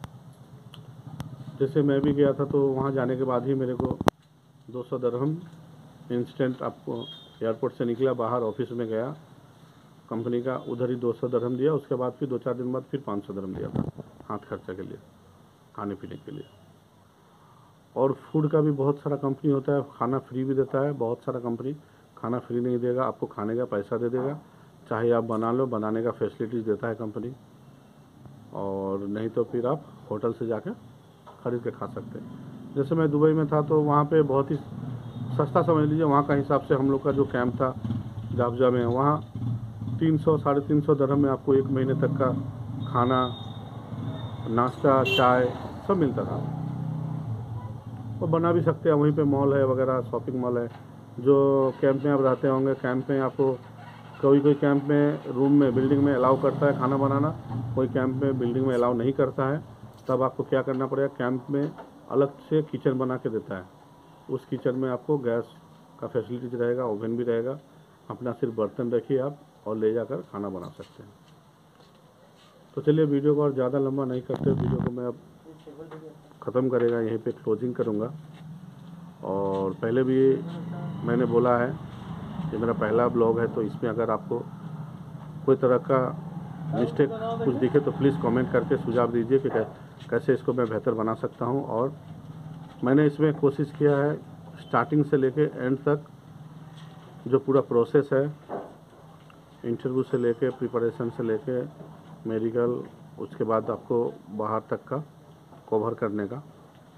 जैसे मैं भी गया था तो वहाँ जाने के बाद ही मेरे को 200 दिरहम इंस्टेंट, आपको एयरपोर्ट से निकला, बाहर ऑफिस में गया कंपनी का, उधर ही 200 दिरहम दिया। उसके बाद फिर 2-4 दिन बाद फिर 500 दिरहम दिया था हाथ खर्चा के लिए, खाने पीने के लिए। और फूड का भी बहुत सारा कंपनी होता है, खाना फ्री भी देता है। बहुत सारा कंपनी खाना फ्री नहीं देगा, आपको खाने का पैसा दे देगा, चाहे आप बना लो, बनाने का फैसिलिटीज़ देता है कंपनी, और नहीं तो फिर आप होटल से जाकर ख़रीद के खा सकते हैं। जैसे मैं दुबई में था तो वहाँ पे बहुत ही सस्ता समझ लीजिए, वहाँ का हिसाब से हम लोग का जो कैंप था जाबजा में, वहाँ 300-350 दिरहम में आपको 1 महीने तक का खाना, नाश्ता, चाय सब मिलता था। और बना भी सकते हैं, वहीं पे मॉल है वगैरह, शॉपिंग मॉल है। जो कैंप में आप रहते होंगे, कैंप में आपको कोई कैंप में रूम में बिल्डिंग में अलाउ करता है खाना बनाना, कोई कैंप में बिल्डिंग में अलाउ नहीं करता है। तब आपको क्या करना पड़ेगा, कैंप में अलग से किचन बना के देता है। उस किचन में आपको गैस का फैसिलिटीज रहेगा, ओवन भी रहेगा, अपना सिर्फ बर्तन रखिए आप और ले जाकर खाना बना सकते हैं। तो चलिए वीडियो को और ज़्यादा लंबा नहीं करते, वीडियो को मैं अब ख़त्म करेगा, यहीं पे क्लोजिंग करूँगा। और पहले भी मैंने बोला है कि मेरा पहला ब्लॉग है, तो इसमें अगर आपको कोई तरह का मिस्टेक कुछ दिखे तो प्लीज़ कमेंट करके सुझाव दीजिए कि कैसे इसको मैं बेहतर बना सकता हूँ। और मैंने इसमें कोशिश किया है स्टार्टिंग से लेके एंड तक जो पूरा प्रोसेस है, इंटरव्यू से लेके, प्रिपरेशन से लेके, मेडिकल, उसके बाद आपको बाहर तक का कवर करने का।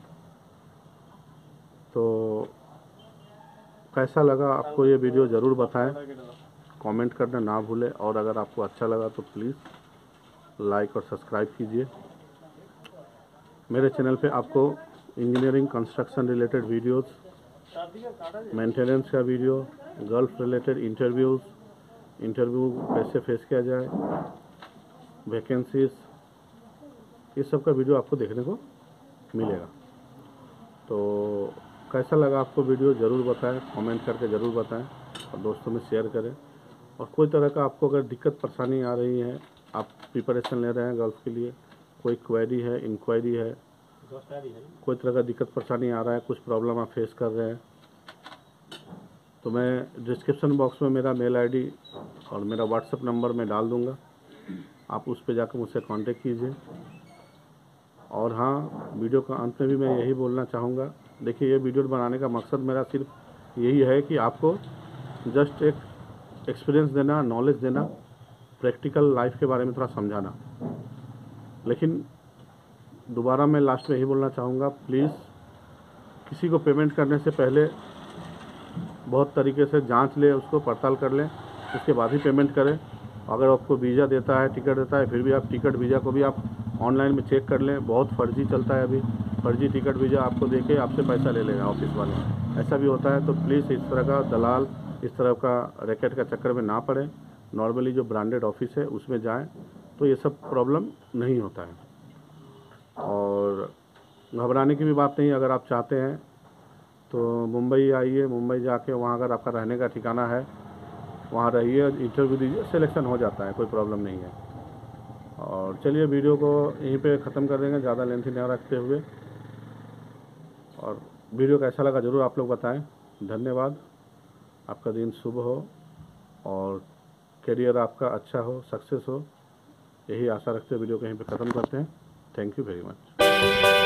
तो कैसा लगा आपको ये वीडियो ज़रूर बताएं, कमेंट करना ना भूलें। और अगर आपको अच्छा लगा तो प्लीज़ लाइक और सब्सक्राइब कीजिए। मेरे चैनल पे आपको engineering construction related videos, maintenance का वीडियो, गल्फ रिलेटेड इंटरव्यू कैसे फेस किया जाए, वैकेंसीज, इस सब का वीडियो आपको देखने को मिलेगा। तो कैसा लगा आपको वीडियो ज़रूर बताएं, कमेंट करके ज़रूर बताएं और दोस्तों में शेयर करें। और कोई तरह का आपको अगर दिक्कत परेशानी आ रही है, आप प्रिपरेशन ले रहे हैं गल्फ के लिए, कोई क्वेरी है, इंक्वायरी है, कोई तरह का दिक्कत परेशानी आ रहा है, कुछ प्रॉब्लम आप फेस कर रहे हैं, तो मैं डिस्क्रिप्शन बॉक्स में मेरा मेल आईडी और मेरा व्हाट्सएप नंबर मैं डाल दूंगा, आप उस पर जाकर मुझसे कांटेक्ट कीजिए। और हाँ, वीडियो का अंत में भी मैं यही बोलना चाहूँगा, देखिए ये वीडियो बनाने का मकसद मेरा सिर्फ यही है कि आपको जस्ट एक एक्सपीरियंस देना, नॉलेज देना, प्रैक्टिकल लाइफ के बारे में थोड़ा समझाना। लेकिन दोबारा मैं लास्ट में यही बोलना चाहूँगा, प्लीज़ किसी को पेमेंट करने से पहले बहुत तरीके से जांच ले, उसको पड़ताल कर लें, उसके बाद ही पेमेंट करें। अगर आपको वीज़ा देता है, टिकट देता है, फिर भी आप टिकट वीज़ा को भी आप ऑनलाइन में चेक कर लें। बहुत फर्जी चलता है अभी, फर्जी टिकट वीज़ा आपको देके आपसे पैसा ले लेगा ऑफिस वाले, ऐसा भी होता है। तो प्लीज़ इस तरह का दलाल, इस तरह का रैकेट का चक्कर में ना पड़े। नॉर्मली जो ब्रांडेड ऑफिस है उसमें जाएं तो ये सब प्रॉब्लम नहीं होता है। और घबराने की भी बात नहीं, अगर आप चाहते हैं तो मुंबई आइए, मुंबई जाके वहाँ अगर आपका रहने का ठिकाना है वहाँ रहिए, इंटरव्यू दीजिए, सिलेक्शन हो जाता है, कोई प्रॉब्लम नहीं है। और चलिए वीडियो को यहीं पे ख़त्म कर देंगे, ज़्यादा लेंथी नहीं रखते हुए। और वीडियो कैसा लगा ज़रूर आप लोग बताएं। धन्यवाद, आपका दिन शुभ हो और करियर आपका अच्छा हो, सक्सेस हो, यही आशा रखते हुए वीडियो को यहीं पे ख़त्म करते हैं। Thank you very much.